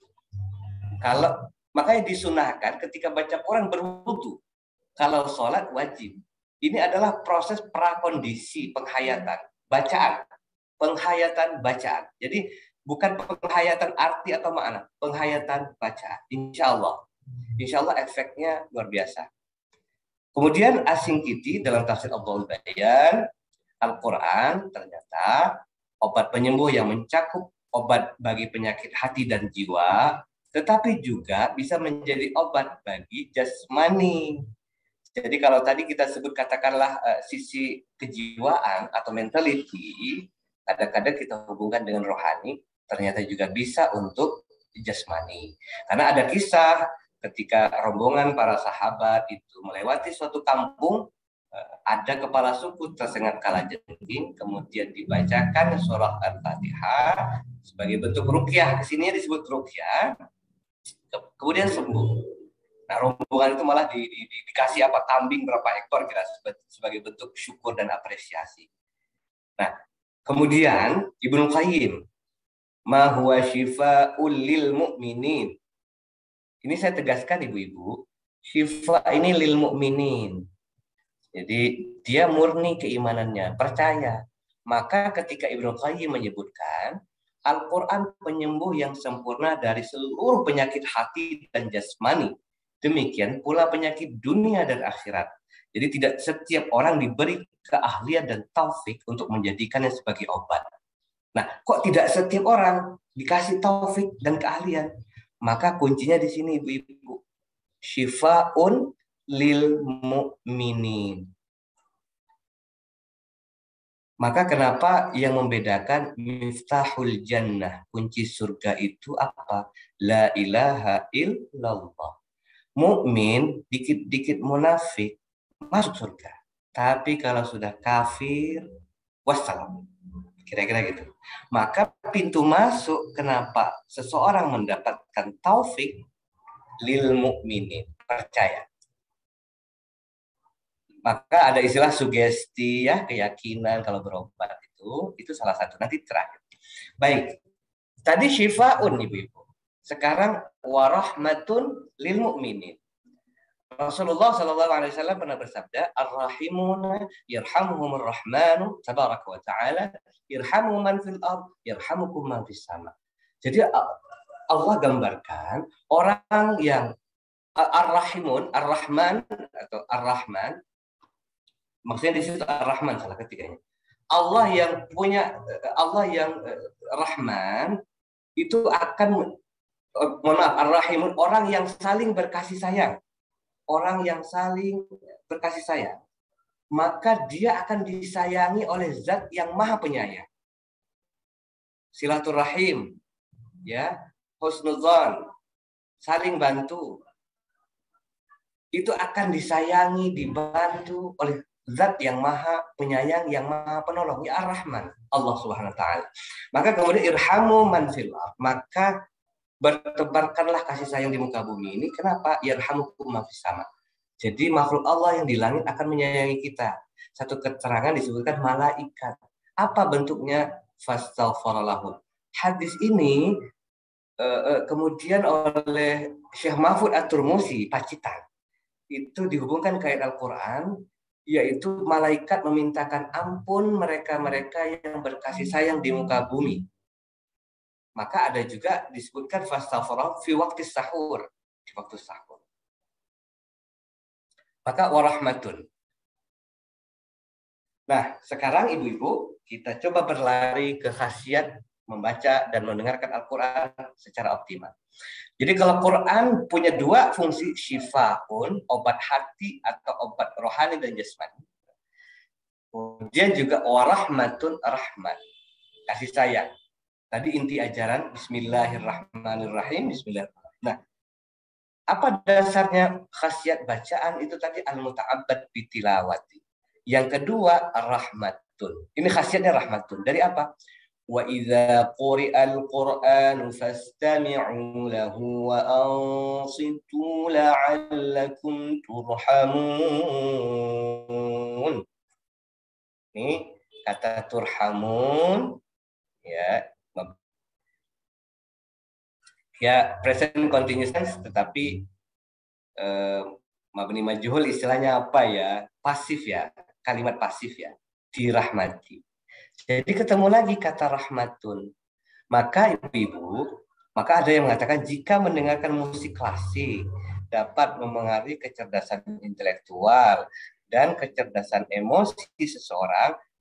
Makanya disunahkan ketika baca Quran berwudu. Kalau sholat wajib. Ini adalah proses prakondisi penghayatan bacaan. Penghayatan bacaan. Jadi bukan penghayatan arti atau makna. Penghayatan bacaan. Insya Allah. Insya Allah efeknya luar biasa. Kemudian As-Singkiti dalam tafsir Adwaul Bayan. Al-Quran ternyata obat penyembuh yang mencakup obat bagi penyakit hati dan jiwa, tetapi juga bisa menjadi obat bagi jasmani. Jadi kalau tadi kita sebut katakanlah sisi kejiwaan atau mentality, kadang-kadang kita hubungkan dengan rohani, ternyata juga bisa untuk jasmani. Karena ada kisah ketika rombongan para sahabat itu melewati suatu kampung, ada kepala suku tersengat kalajengking, kemudian dibacakan surah Al-Fatihah sebagai bentuk ruqyah. Kesini disebut ruqyah, kemudian sembuh. Nah, rombongan itu malah dikasih apa, kambing berapa ekor kira sebagai bentuk syukur dan apresiasi. Nah, kemudian Ibnu Qayyim, ma huwa syifa'ul lil mu'minin. Ini saya tegaskan ibu-ibu, syifa ini lil mu'minin. Jadi dia murni keimanannya, percaya. Maka ketika Ibnu Qayyim menyebutkan Al-Quran penyembuh yang sempurna dari seluruh penyakit hati dan jasmani, demikian pula penyakit dunia dan akhirat. Jadi tidak setiap orang diberi keahlian dan taufik untuk menjadikannya sebagai obat. Nah, kok tidak setiap orang dikasih taufik dan keahlian? Maka kuncinya di sini ibu-ibu. Syifa'un lil mu'minin. Maka kenapa yang membedakan miftahul jannah, kunci surga itu apa? La ilaha illallah. Mukmin dikit-dikit munafik masuk surga. Tapi kalau sudah kafir, wassalam. Kira-kira gitu. Maka pintu masuk kenapa seseorang mendapatkan taufik lil mukminin, percaya. Maka ada istilah sugesti ya, keyakinan kalau berobat itu salah satu. Nanti terakhir. Baik. Tadi syifa'un ibu-ibu. Sekarang warahmatun lil mu'minin. Rasulullah SAW pernah bersabda, ar-rahimuna yarhamuhumur rahmanu tabaraka wa ta'ala, irhamu man fil ard, yarhamukum man fis sama. Jadi Allah gambarkan orang yang ar-rahimun, ar-rahman atau ar-rahman, maksudnya di situ ar-rahman salah ketiganya. Allah yang rahman itu akan ar-rahimun, orang yang saling berkasih sayang. Orang yang saling berkasih sayang, maka dia akan disayangi oleh Zat yang Maha Penyayang. Silaturahim, ya, husnuzan, saling bantu, itu akan disayangi, dibantu oleh Zat yang Maha Penyayang, yang Maha Penolong, ya Ar-Rahman, Allah Subhanahu Wa Taala. Maka kemudian irhamu man fil ard, maka bertebarkanlah kasih sayang di muka bumi ini. Kenapa? Yarhamukum man fis sama. Jadi makhluk Allah yang di langit akan menyayangi kita. Satu keterangan disebutkan malaikat. Apa bentuknya? Fastaghfara lahum. Hadis ini kemudian oleh Syekh Mahfud At-Turmusi, Pacitan, itu dihubungkan ke ayat Al-Quran, yaitu malaikat memintakan ampun mereka-mereka yang berkasih sayang di muka bumi. Maka ada juga disebutkan fastaghfara fi waqti sahur, di waktu sahur. Maka warahmatun. Nah, sekarang ibu-ibu, kita coba berlari ke khasiat membaca dan mendengarkan Al-Quran secara optimal. Jadi kalau Quran punya dua fungsi, syifaun, obat hati atau obat rohani dan jasmani. Kemudian juga warahmatun, rahmat, kasih sayang. Tadi inti ajaran Bismillahirrahmanirrahim. Bismillahirrahmanirrahim. Nah, apa dasarnya khasiat bacaan itu tadi? Al-muta'abbad bitilawati. Yang kedua rahmatun. Ini khasiatnya rahmatun. Dari apa? Wa idza quri'al Qur'anu fastami'u lahu wa ansitu la'allakum turhamun. Ini kata turhamun ya. Ya, present continuous tense, tetapi mabni majhul istilahnya apa ya? Pasif ya, kalimat pasif ya. Dirahmati. Jadi ketemu lagi kata rahmatun. Maka ibu-ibu, maka ada yang mengatakan jika mendengarkan musik klasik dapat memengaruhi kecerdasan intelektual dan kecerdasan emosi seseorang,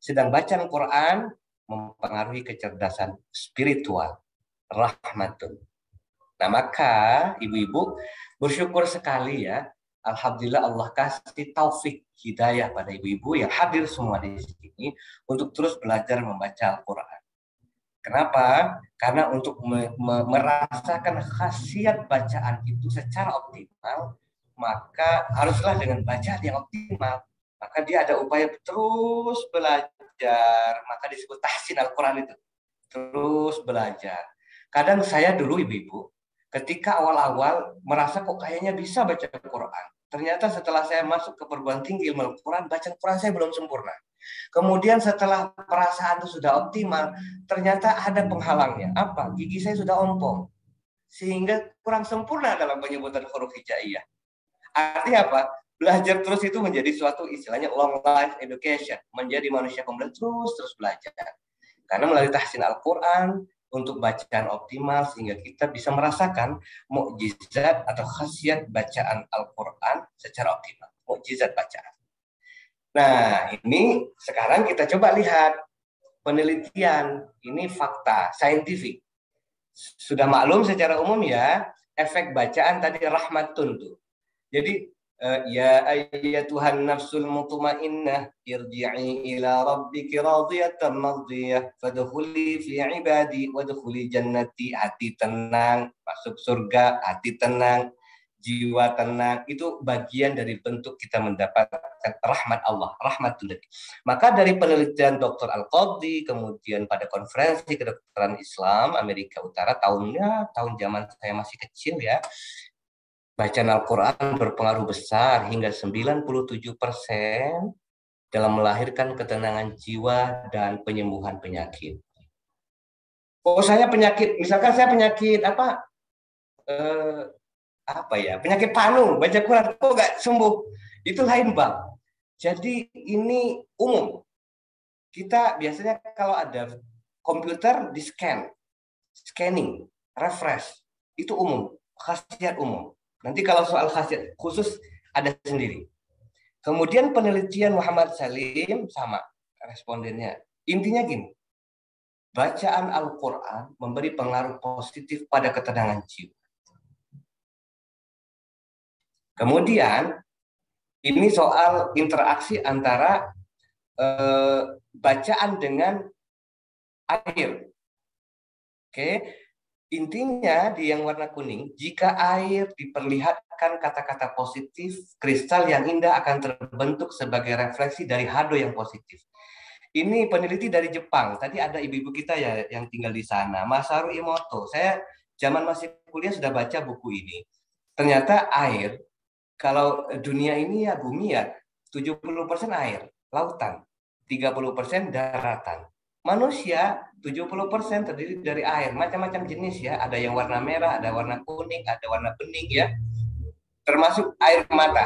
sedang baca Al-Quran mempengaruhi kecerdasan spiritual. Rahmatun. Nah, maka ibu-ibu bersyukur sekali ya. Alhamdulillah Allah kasih taufik hidayah pada ibu-ibu yang hadir semua di sini untuk terus belajar membaca Al-Quran. Kenapa? Karena untuk merasakan khasiat bacaan itu secara optimal, maka haruslah dengan bacaan yang optimal. Maka dia ada upaya terus belajar, maka disebut tahsin Al-Quran itu. Terus belajar. Kadang saya dulu ibu-ibu, ketika awal-awal merasa kok kayaknya bisa baca Al-Quran. Ternyata setelah saya masuk ke perguruan tinggi ilmu Al-Quran, baca Al-Quran saya belum sempurna. Kemudian setelah perasaan itu sudah optimal, ternyata ada penghalangnya. Apa? Gigi saya sudah ompong. Sehingga kurang sempurna dalam penyebutan huruf hijaiyah. Artinya apa? Belajar terus itu menjadi suatu istilahnya long life education. Menjadi manusia kemudian terus belajar. Karena melalui tahsin Al-Quran, untuk bacaan optimal sehingga kita bisa merasakan mukjizat atau khasiat bacaan Al-Quran secara optimal. Mukjizat bacaan. Nah, ini sekarang kita coba lihat penelitian. Ini fakta, saintifik. Sudah maklum secara umum ya, efek bacaan tadi rahmatun tuh. Jadi, ya ayyatuhan nafsul mutmainnah irji'i ila rabbiki radiyatan mardiyah fadkhuli fi ibadi wadkhuli jannati. Hati tenang, masuk surga, hati tenang, jiwa tenang. Itu bagian dari bentuk kita mendapatkan rahmat Allah, rahmatul. Maka dari penelitian Dr. Al-Qadhi, kemudian pada konferensi kedokteran Islam Amerika Utara tahun zaman saya masih kecil ya, bacaan Al-Quran berpengaruh besar hingga 97% dalam melahirkan ketenangan jiwa dan penyembuhan penyakit. Oh, saya penyakit, misalkan saya penyakit penyakit panu, baca Quran kok nggak sembuh, itu lain bab. Jadi ini umum. Kita biasanya kalau ada komputer di scanning, refresh, itu umum, khasiat umum. Nanti kalau soal khasiat khusus ada sendiri. Kemudian penelitian Muhammad Salim sama respondennya. Intinya gini, bacaan Al-Quran memberi pengaruh positif pada ketenangan jiwa. Kemudian ini soal interaksi antara bacaan dengan air. Oke. Intinya di yang warna kuning, jika air diperlihatkan kata-kata positif, kristal yang indah akan terbentuk sebagai refleksi dari hado yang positif. Ini peneliti dari Jepang. Tadi ada ibu-ibu kita ya yang tinggal di sana, Masaru Emoto. Saya zaman masih kuliah sudah baca buku ini. Ternyata air, kalau dunia ini ya bumi ya, 70% air, lautan, 30% daratan. Manusia 70% terdiri dari air, macam-macam jenis ya. Ada yang warna merah, ada warna kuning, ada warna bening ya. Termasuk air mata.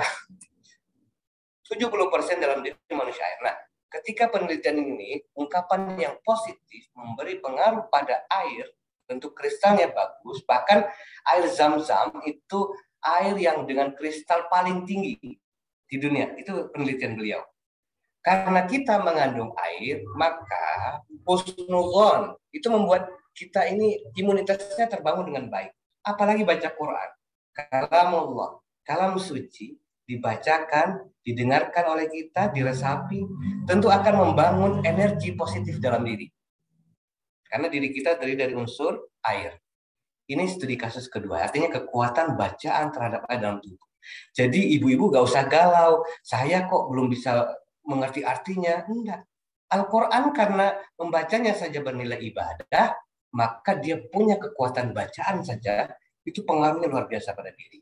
70% dalam diri manusia air. Nah, ketika penelitian ini, ungkapan yang positif memberi pengaruh pada air, bentuk kristalnya bagus, bahkan air Zam-Zam itu air yang dengan kristal paling tinggi di dunia. Itu penelitian beliau. Karena kita mengandung air, maka husnuzon itu membuat kita ini imunitasnya terbangun dengan baik. Apalagi baca Quran. Kalamullah, kalam suci, dibacakan, didengarkan oleh kita, diresapi, tentu akan membangun energi positif dalam diri. Karena diri kita terdiri dari unsur air. Ini studi kasus kedua, artinya kekuatan bacaan terhadap air dalam tubuh. Jadi ibu-ibu gak usah galau, saya kok belum bisa mengerti artinya. Enggak. Al-Quran karena membacanya saja bernilai ibadah, maka dia punya kekuatan bacaan saja, itu pengaruhnya luar biasa pada diri.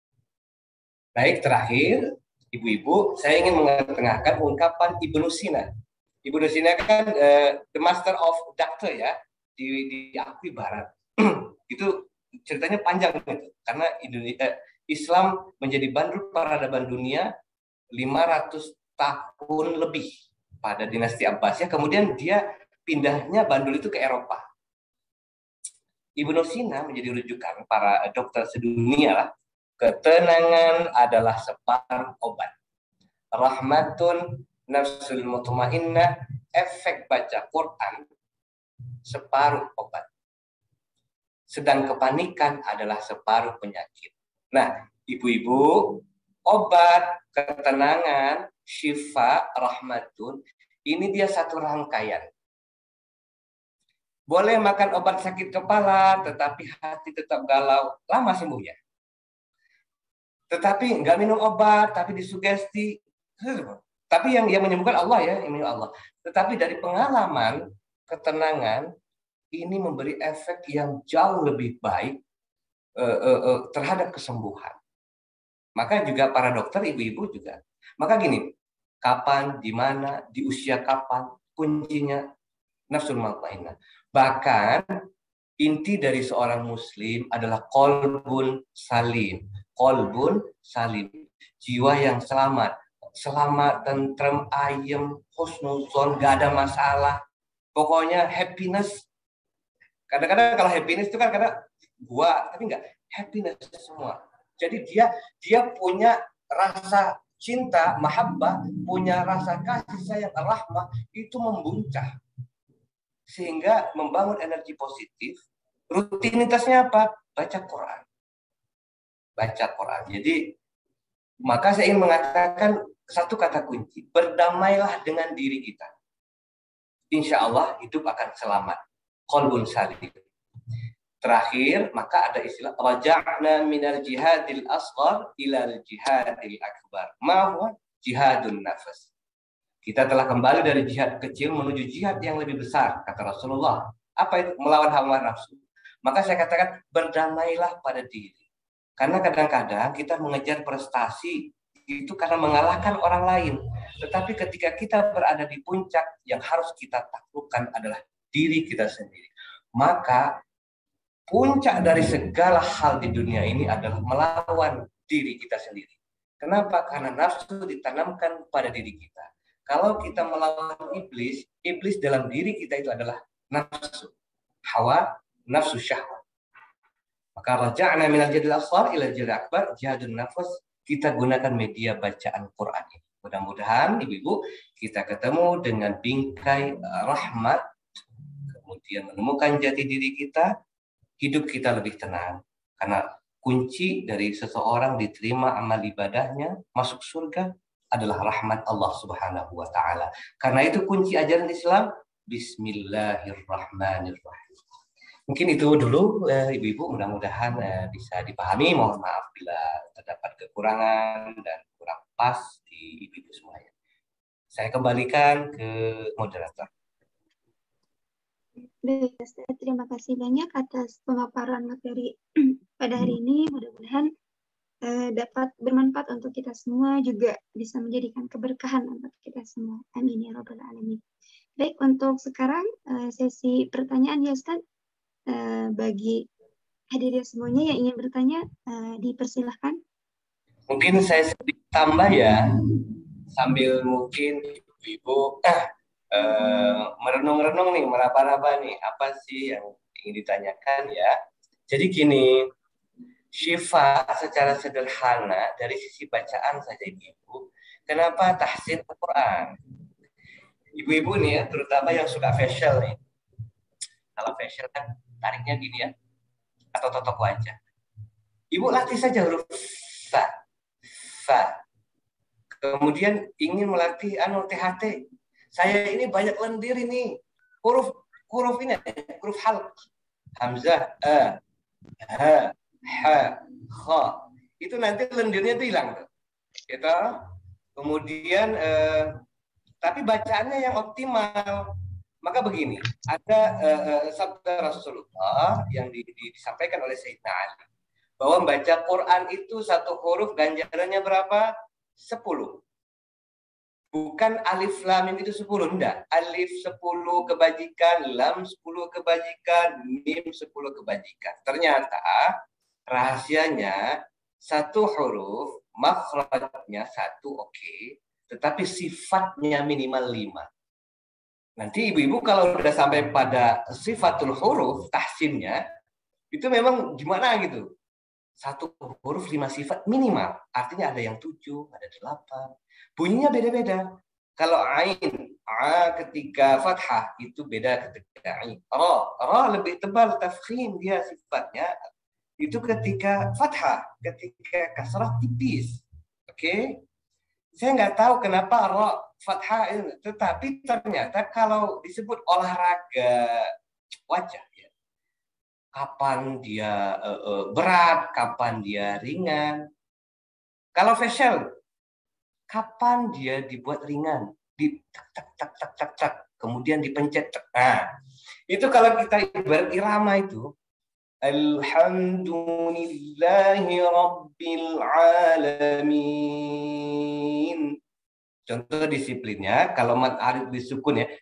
Baik, terakhir, ibu-ibu, saya ingin mengetengahkan ungkapan Ibnu Sina. Ibnu Sina kan the master of doctor ya, diakui Barat. Itu ceritanya panjang gitu, karena Islam menjadi bandul peradaban dunia 500 tahun lebih pada dinasti Abbasiyah, kemudian dia pindahnya bandul itu ke Eropa. Ibnu Sina menjadi rujukan para dokter sedunia lah. Ketenangan adalah separuh obat. Rahmatun nafsul mutmainnah efek baca Quran separuh obat. Sedang kepanikan adalah separuh penyakit. Nah, ibu-ibu, obat, ketenangan, syifa, rahmatun, ini dia satu rangkaian. Boleh makan obat sakit kepala, tetapi hati tetap galau, lama sembuhnya. Tetapi nggak minum obat, tapi disugesti. Tapi yang menyembuhkan Allah ya, yang menyembuhkan Allah. Tetapi dari pengalaman, ketenangan, ini memberi efek yang jauh lebih baik terhadap kesembuhan. Maka juga para dokter, ibu-ibu juga. Maka gini, kapan, di mana, di usia kapan, kuncinya nafsul mutmainnah. Bahkan inti dari seorang muslim adalah qalbun salim. Qalbun salim. Jiwa yang selamat. Selamat, tentrem, ayem, husnuzon, gak ada masalah. Pokoknya happiness. Kadang-kadang kalau happiness itu kan karena gua, tapi enggak, happiness semua. Jadi dia punya rasa cinta, mahabbah, punya rasa kasih sayang, rahmah, itu membuncah. Sehingga membangun energi positif. Rutinitasnya apa? Baca Quran. Baca Quran. Jadi, maka saya ingin mengatakan satu kata kunci. Berdamailah dengan diri kita. Insya Allah hidup akan selamat. Qalbun salim. Terakhir, maka ada istilah raja'na minal jihadil asghar ilal jihadil akbar. Ma huwa jihadun nafas. Kita telah kembali dari jihad kecil menuju jihad yang lebih besar, kata Rasulullah. Apa itu? Melawan hawa nafsu. Maka saya katakan berdamailah pada diri. Karena kadang-kadang kita mengejar prestasi itu karena mengalahkan orang lain. Tetapi ketika kita berada di puncak, yang harus kita taklukkan adalah diri kita sendiri. Maka puncak dari segala hal di dunia ini adalah melawan diri kita sendiri. Kenapa? Karena nafsu ditanamkan pada diri kita. Kalau kita melawan iblis, iblis dalam diri kita itu adalah nafsu. Hawa, nafsu syahwat. Maka raja'na minal jihadil asghar ila jihadil akbar, jihadun nafas. Kita gunakan media bacaan Quran ini. Mudah-mudahan ibu-ibu kita ketemu dengan bingkai rahmat, kemudian menemukan jati diri kita, hidup kita lebih tenang. Karena kunci dari seseorang diterima amal ibadahnya, masuk surga, adalah rahmat Allah Subhanahu wa Ta'ala. Karena itu kunci ajaran Islam, Bismillahirrahmanirrahim. Mungkin itu dulu ibu-ibu, mudah-mudahan bisa dipahami. Mohon maaf bila terdapat kekurangan dan kurang pas di ibu-ibu semuanya. Saya kembalikan ke moderator. Baik, Ustaz, terima kasih banyak atas pemaparan materi pada hari ini. Mudah-mudahan dapat bermanfaat untuk kita semua, juga bisa menjadikan keberkahan untuk kita semua. Amin ya rabbal alamin. Baik, untuk sekarang sesi pertanyaan ya Ustaz. Bagi hadirin semuanya yang ingin bertanya, dipersilahkan. Mungkin saya sedikit tambah ya, sambil mungkin ibu merenung-renung nih, meraba-raba nih, apa sih yang ingin ditanyakan ya. Jadi gini, syifa secara sederhana dari sisi bacaan saja ibu. Kenapa tahsin Al-Quran? Ibu-ibu nih ya, terutama yang suka facial nih. Kalau facial kan tariknya gini ya, atau totok wajah. Ibu latih saja huruf fa. Kemudian ingin melatih THT. Saya ini banyak lendir ini. Huruf ini, huruf halq. Hamzah, ha, ha, kha. Itu nanti lendirnya itu hilang tuh. Gitu. Kemudian tapi bacaannya yang optimal. Maka begini, ada sabda Rasulullah yang disampaikan oleh Sayyidina Ali, bahwa membaca Quran itu satu huruf ganjarannya berapa? 10. Bukan alif lam mim itu 10, enggak. Alif 10 kebajikan, lam 10 kebajikan, mim 10 kebajikan. Ternyata rahasianya satu huruf, makhrajnya satu oke, tetapi sifatnya minimal 5. Nanti ibu-ibu kalau udah sampai pada sifatul huruf, tahsinnya, itu memang gimana gitu. Satu huruf 5 sifat minimal. Artinya ada yang 7, ada 8. Bunyinya beda-beda. Kalau ain, a ketika fathah itu beda ketika ain. Ra lebih tebal tafkhim dia sifatnya. Itu ketika fathah, ketika kasrah tipis. Oke? Saya nggak tahu kenapa ra fathah itu, tetapi ternyata kalau disebut olahraga wajah, ya, kapan dia berat, kapan dia ringan. Kalau facial, kapan dia dibuat ringan, di tak, kemudian dipencet. Nah, itu kalau kita ibarat irama itu, alhamdulillahi rabbil alamin. Contoh disiplinnya, kalau mad arif disukun ya,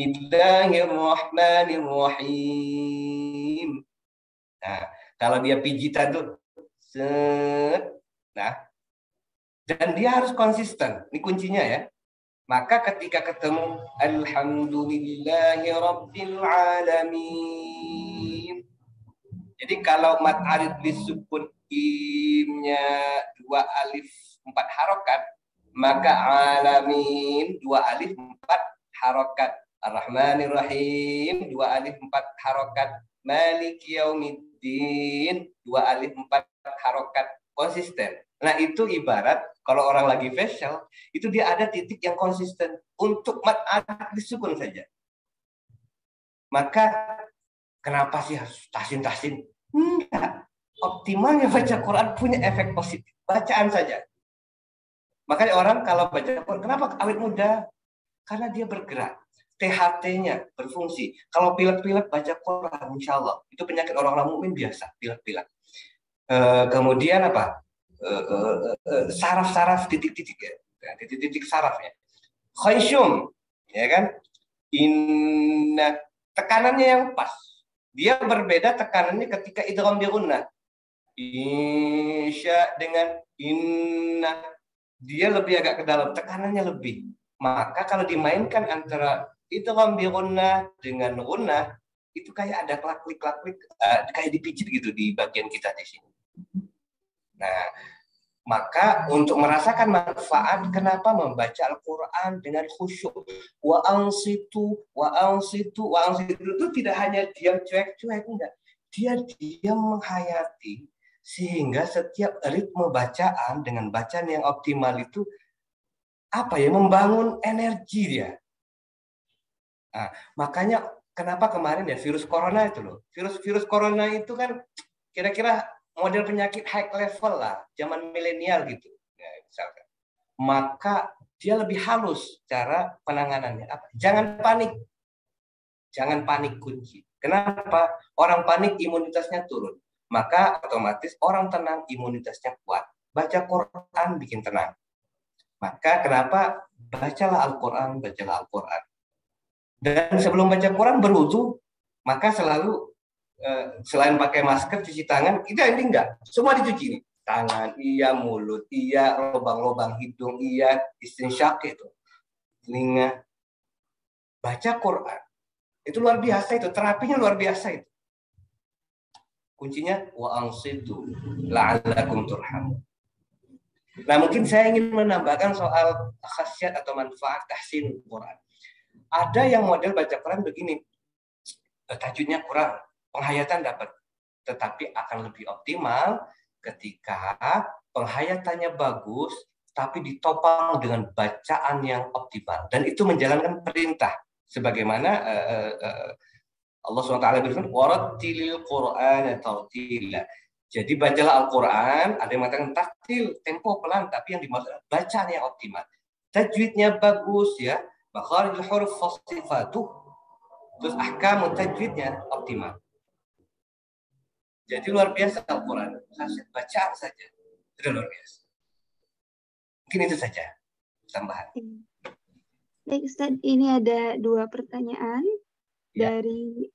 bismillahirrahmanirrahim. Nah, kalau dia pijitan tuh, set, nah, dan dia harus konsisten. Ini kuncinya ya. Maka ketika ketemu alhamdulillahirabbil alamin. Jadi kalau mad arif disukun imnya 2 alif 4 harokat, maka alamin 2 alif 4 harokat. Ar-Rahmanir-Rahim 2 alif 4 harokat. Maliki yaumiddin 2 alif 4 harokat. Konsisten. Nah itu ibarat kalau orang lagi facial, itu dia ada titik yang konsisten untuk mad arif disukun saja. Maka kenapa sih harus tahsin? Enggak. Optimalnya baca Quran punya efek positif. Bacaan saja. Makanya orang kalau baca Quran, kenapa awet muda? Karena dia bergerak. THT-nya berfungsi. Kalau pilek-pilek baca Quran, insya Allah. Itu penyakit orang-orang mukmin biasa, pilek-pilek. Kemudian apa? Saraf-saraf titik-titik ya. Titik-titik sarafnya. Khayshum, ya kan? Inna, tekanannya yang pas. Dia berbeda tekanannya ketika idgham bi gunnah. Insya dengan inna, dia lebih agak ke dalam, tekanannya lebih. Maka kalau dimainkan antara idgham bi gunnah dengan gunnah, itu kayak ada klak-klik, kayak dipijit gitu di bagian kita di sini. Nah, maka untuk merasakan manfaat, kenapa membaca Al-Quran dengan khusyuk? Wa ansitu itu tidak hanya diam cuek-cuek, enggak. Dia diam menghayati, sehingga setiap ritme bacaan dengan bacaan yang optimal itu apa ya, membangun energi dia. Nah, makanya kenapa kemarin ya virus corona itu loh. Virus corona itu kan kira-kira model penyakit high level lah, zaman milenial gitu, ya, misalkan. Maka dia lebih halus cara penanganannya. Jangan panik kunci. Kenapa? Orang panik imunitasnya turun. Maka otomatis orang tenang imunitasnya kuat. Baca Quran bikin tenang. Maka kenapa? Bacalah Al-Quran. Dan sebelum baca Quran berwudu, maka selalu selain pakai masker, cuci tangan, itu ini enggak. Semua dicuci nih. Tangan, iya, mulut, iya, lubang-lubang hidung, iya, istinsyak itu. Telinga. Baca Quran. Itu luar biasa itu. Terapinya luar biasa itu. Kuncinya, wa ansitu la'allakum turhamun. Nah, mungkin saya ingin menambahkan soal khasiat atau manfaat tahsin Quran. Ada yang model baca Quran begini. Tajwidnya kurang. Penghayatan dapat, tetapi akan lebih optimal ketika penghayatannya bagus, tapi ditopang dengan bacaan yang optimal. Dan itu menjalankan perintah. Sebagaimana Allah SWT berfirman, warattilil Qur'ana tartila. Jadi bacalah Al-Quran, ada yang mengatakan tartil, tempo pelan, tapi yang dimaksud bacaan yang optimal. Tajwidnya bagus ya, makharijul huruf fasifatuh, terus ahkamu tajwidnya optimal. Jadi luar biasa Al-Quran. Bacaan saja. Itu luar biasa. Mungkin itu saja tambahan. Baik Ustaz, ini ada 2 pertanyaan dari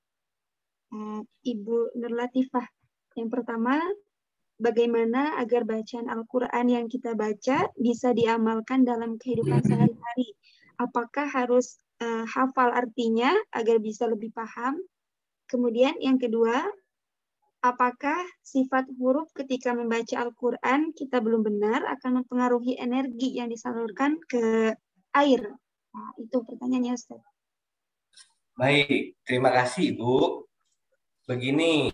Ibu Nur Latifah. Yang pertama, bagaimana agar bacaan Al-Quran yang kita baca bisa diamalkan dalam kehidupan sehari-hari? Apakah harus hafal artinya agar bisa lebih paham? Kemudian yang kedua, apakah sifat huruf ketika membaca Al-Quran kita belum benar akan mempengaruhi energi yang disalurkan ke air? Nah, itu pertanyaannya Ustaz. Baik, terima kasih Ibu. Begini,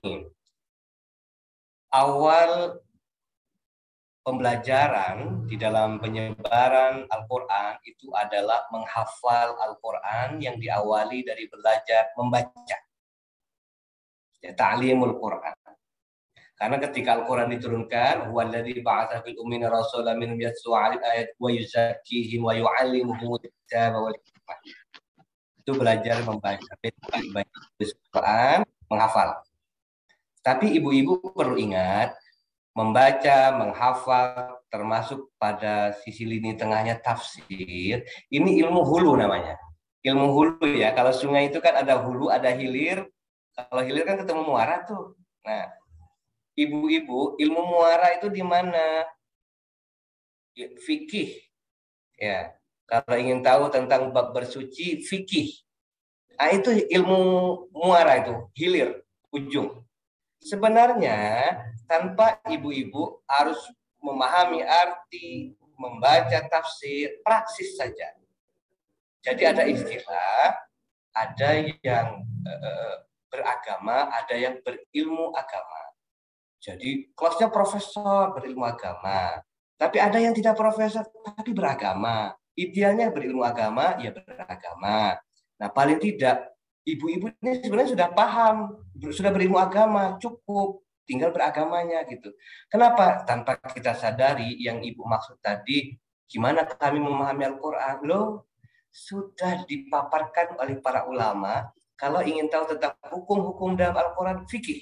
awal pembelajaran di dalam penyebaran Al-Quran itu adalah menghafal Al-Quran yang diawali dari belajar membaca. Ya, ta'limul Quran. Karena ketika Al-Quran diturunkan, huwallazi ba'atsa fil ummiyina rasulan minhum yatlu 'alaihim ayat wa yuzakkihim wa yu'allimuhumul kitaba wal hikmah. Itu belajar membaca, Quran, menghafal. Tapi ibu-ibu perlu ingat, membaca, menghafal, termasuk pada sisi lini tengahnya tafsir, ini ilmu hulu namanya. Ilmu hulu ya, kalau sungai itu kan ada hulu, ada hilir. Kalau hilir kan ketemu muara tuh. Nah, ibu-ibu, ilmu muara itu di mana? Fikih. Ya, kalau ingin tahu tentang bab bersuci, fikih. Nah, itu ilmu muara itu, hilir, ujung. Sebenarnya tanpa ibu-ibu harus memahami arti, membaca tafsir, praksis saja. Jadi ada istilah, ada yang beragama, ada yang berilmu agama. Jadi kelasnya profesor berilmu agama. Tapi ada yang tidak profesor tapi beragama. Idealnya berilmu agama, ya beragama. Nah paling tidak ibu-ibu ini sebenarnya sudah paham, sudah berilmu agama, cukup. Tinggal beragamanya gitu. Kenapa? Tanpa kita sadari yang ibu maksud tadi, gimana kami memahami Al-Quran? Loh, sudah dipaparkan oleh para ulama. Kalau ingin tahu tentang hukum-hukum dalam Al-Quran, fikih.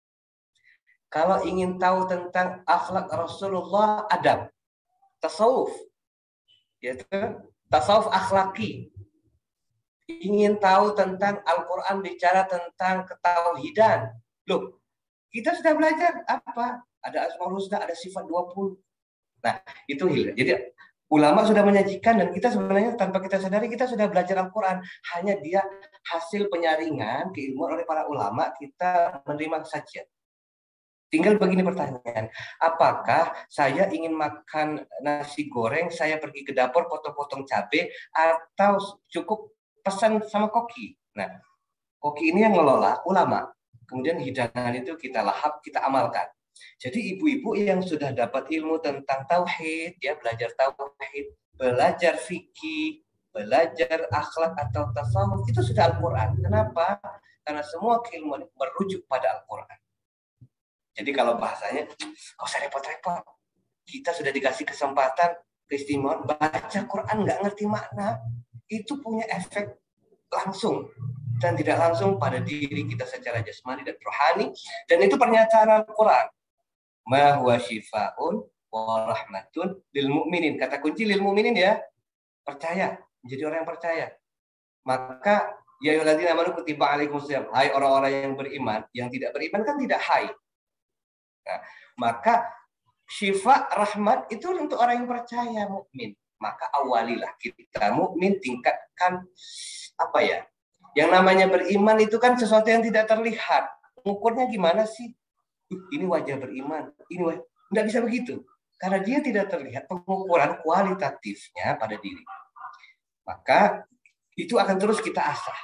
Kalau ingin tahu tentang akhlak Rasulullah, adab, tasawuf, yaitu tasawuf akhlaki. Ingin tahu tentang Al-Quran bicara tentang ketauhidan. Loh, kita sudah belajar apa? Ada Asmaul Husna, ada sifat 20. Nah, itu hilir. Jadi ulama sudah menyajikan dan kita sebenarnya tanpa kita sadari kita sudah belajar Al-Quran. Hanya dia hasil penyaringan keilmuan oleh para ulama, kita menerima sajian. Tinggal begini pertanyaan, apakah saya ingin makan nasi goreng, saya pergi ke dapur potong-potong cabai, atau cukup pesan sama koki? Nah, koki ini yang ngelola ulama. Kemudian hidangan itu kita lahap, kita amalkan. Jadi ibu-ibu yang sudah dapat ilmu tentang tauhid, ya belajar tauhid, belajar fikih, belajar akhlak atau tasawuf, itu sudah Al-Quran. Kenapa? Karena semua keilmuan merujuk pada Al-Quran. Jadi kalau bahasanya, kok usah repot-repot. Kita sudah dikasih kesempatan, keistimewaan, baca Quran nggak ngerti makna, itu punya efek langsung dan tidak langsung pada diri kita secara jasmani dan rohani. Dan itu pernyataan Al-Quran. Ma huwa syifa'un wa rahmatun lil mu'minin. Kata kunci lil mu'minin ya, percaya, menjadi orang yang percaya. Maka ya ayyuhalladzina amanu kutiba alaikumusiyam. Hai orang-orang yang beriman, yang tidak beriman kan tidak hai. Nah, maka syifa rahmat itu untuk orang yang percaya mukmin. Maka awalilah kita mukmin, tingkatkan apa ya? Yang namanya beriman itu kan sesuatu yang tidak terlihat. Ukurnya gimana sih? Ini wajah beriman, ini wajah. Nggak bisa begitu. Karena dia tidak terlihat pengukuran kualitatifnya pada diri. Maka itu akan terus kita asah.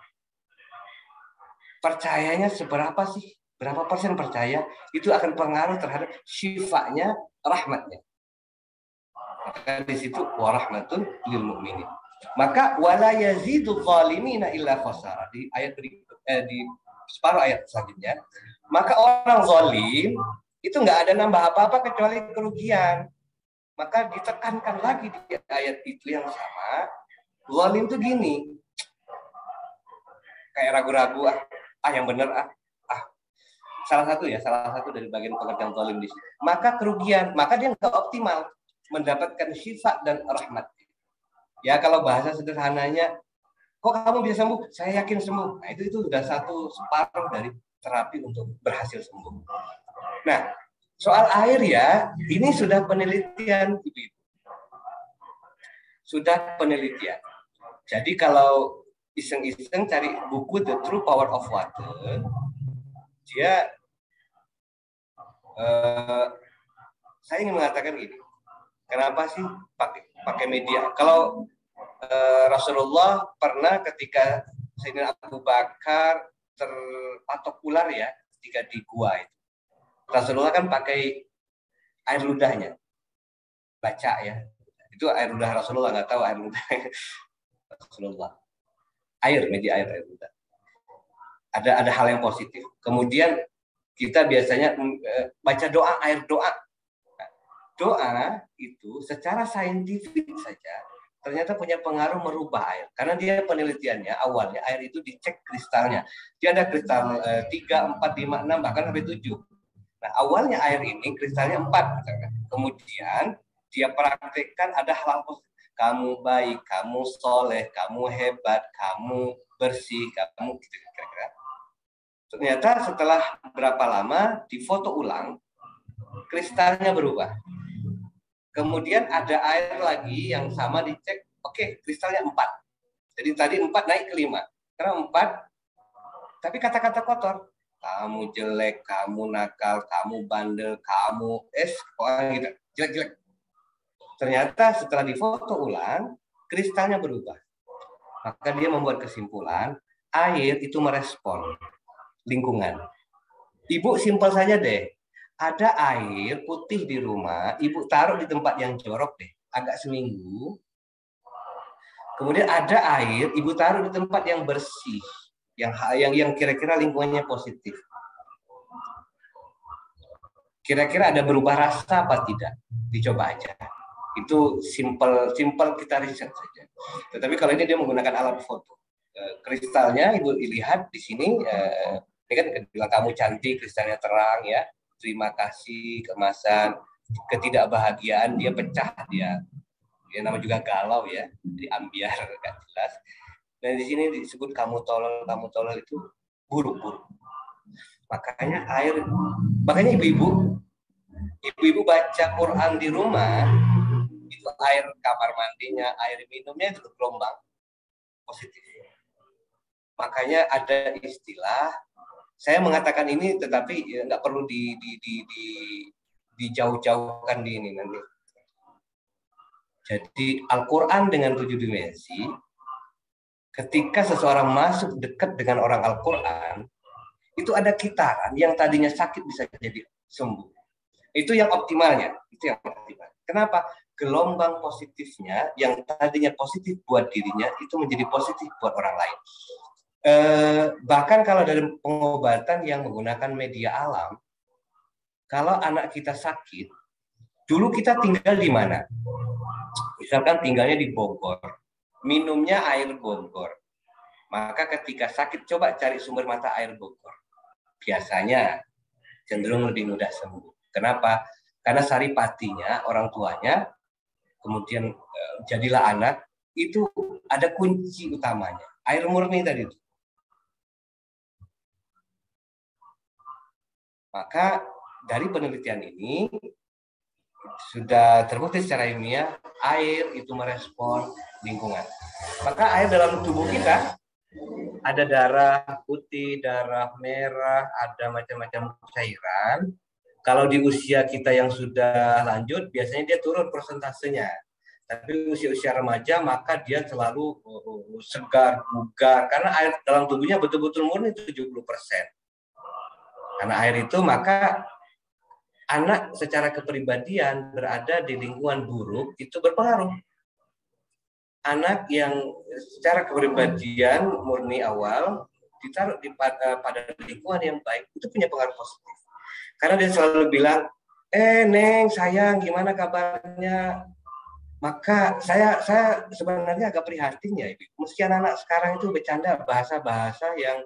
Percayanya seberapa sih? Berapa persen percaya, itu akan pengaruh terhadap syifanya, rahmatnya. Maka di situ warahmatun lil mu'minin. Maka wala yazidu zalimina illa khasara. Di ayat di separuh ayat selanjutnya, maka orang zalim itu nggak ada nambah apa-apa kecuali kerugian. Maka ditekankan lagi di ayat itu yang sama, zalim itu gini, kayak ragu-ragu, yang benar salah satu dari bagian pengertian zalim di sini. Maka kerugian, maka dia nggak optimal mendapatkan syifa dan rahmat. Ya kalau bahasa sederhananya, kok kamu bisa sembuh? Saya yakin sembuh. Nah, itu sudah separuh dari terapi untuk berhasil sembuh. Nah, soal air ya, ini sudah penelitian, Ibu-ibu. Sudah penelitian. Jadi kalau iseng-iseng cari buku The True Power of Water, dia saya ingin mengatakan gini, kenapa sih pakai media? Kalau Rasulullah pernah ketika Sayyidina Abu Bakar terpatok ular ya, ketika di gua itu. Rasulullah kan pakai air ludahnya. Baca ya. Itu air ludah Rasulullah, nggak tahu air ludah Rasulullah. Media air ludah. Ada hal yang positif. Kemudian kita biasanya baca doa, air doa. Doa itu secara saintifik saja ternyata punya pengaruh merubah air. Karena dia penelitiannya awalnya air itu dicek kristalnya. Dia ada kristal 3, 4, 5, 6 bahkan sampai 7. Nah, awalnya air ini kristalnya 4 misalkan. Kemudian dia praktekkan ada hal positif. Kamu baik, kamu soleh, kamu hebat, kamu bersih, kamu gitu kira-kira. Ternyata setelah berapa lama difoto ulang, kristalnya berubah. Kemudian ada air lagi yang sama dicek, oke, kristalnya 4. Jadi tadi 4 naik ke 5. Karena 4, tapi kata-kata kotor. Kamu jelek, kamu nakal, kamu bandel, kamu gitu. Jelek-jelek. Ternyata setelah difoto ulang, kristalnya berubah. Maka dia membuat kesimpulan, air itu merespon lingkungan. Ibu simpel saja deh. Ada air putih di rumah, ibu taruh di tempat yang jorok deh, agak seminggu. Kemudian ada air, ibu taruh di tempat yang bersih, yang kira-kira lingkungannya positif. Kira-kira ada berubah rasa apa tidak? Dicoba aja. Itu simple kita riset saja. Tetapi kalau ini dia menggunakan alat foto. Kristalnya ibu lihat di sini, ini kan bilang kamu cantik, kristalnya terang ya. Terima kasih, kemasan, ketidakbahagiaan dia pecah dia nama juga galau ya, diambiar nggak jelas. Dan di sini disebut kamu tolol itu buruk. Makanya ibu-ibu baca Quran di rumah itu air kamar mandinya, air minumnya itu gelombang positif. Makanya ada istilah. Saya mengatakan ini, tetapi nggak perlu dijauh-jauhkan di ini nanti. Jadi Al-Quran dengan 7 dimensi, ketika seseorang masuk dekat dengan orang Al-Quran, itu ada kitaran yang tadinya sakit bisa jadi sembuh. Itu yang optimalnya. Kenapa? Gelombang positifnya yang tadinya positif buat dirinya itu menjadi positif buat orang lain. Bahkan kalau dari pengobatan yang menggunakan media alam, kalau anak kita sakit, dulu kita tinggal di mana? Misalkan tinggalnya di Bogor, minumnya air Bogor. Maka ketika sakit, coba cari sumber mata air Bogor. Biasanya cenderung lebih mudah sembuh. Kenapa? Karena saripatinya, orang tuanya, kemudian jadilah anak, itu ada kunci utamanya. Air murni tadi itu. Maka dari penelitian ini sudah terbukti secara ilmiah air itu merespon lingkungan. Maka air dalam tubuh kita ada darah putih, darah merah, ada macam-macam cairan. Kalau di usia kita yang sudah lanjut biasanya dia turun persentasenya. Tapi usia-usia remaja maka dia selalu segar, bugar karena air dalam tubuhnya betul-betul murni 70%. Karena air itu maka anak secara kepribadian berada di lingkungan buruk itu berpengaruh. Anak yang secara kepribadian murni awal ditaruh pada lingkungan yang baik itu punya pengaruh positif. Karena dia selalu bilang, Neng sayang gimana kabarnya? Maka saya sebenarnya agak prihatin ya, Ibu. Meski anak-anak sekarang itu bercanda bahasa-bahasa yang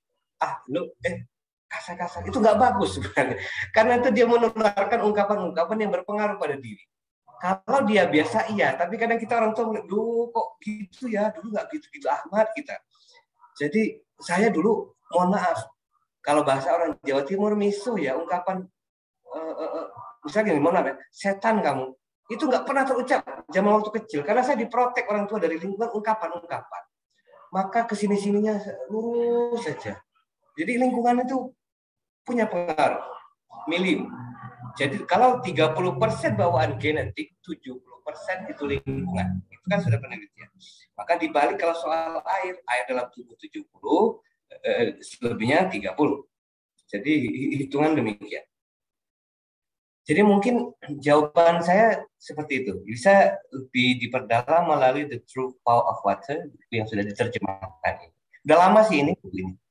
kasar-kasar itu nggak bagus sebenarnya, karena itu dia menularkan ungkapan-ungkapan yang berpengaruh pada diri. Kalau dia biasa iya, tapi kadang kita orang tua dulu kok gitu ya, dulu nggak gitu-gitu amat kita. Jadi saya dulu mohon maaf kalau bahasa orang Jawa Timur miso ya ungkapan misalnya gini, mohon maaf ya, setan kamu itu nggak pernah terucap zaman waktu kecil karena saya diprotek orang tua dari lingkungan ungkapan-ungkapan. Maka kesini-sininya lurus saja. Jadi lingkungan itu punya pengaruh. Milim. Jadi kalau 30% bawaan genetik, 70% itu lingkungan. Itu kan sudah penelitian. Maka dibalik kalau soal air dalam tubuh 70, selebihnya 30. Jadi hitungan demikian. Jadi mungkin jawaban saya seperti itu. Bisa lebih diperdalam melalui The True Power of Water yang sudah diterjemahkan. Udah lama sih ini.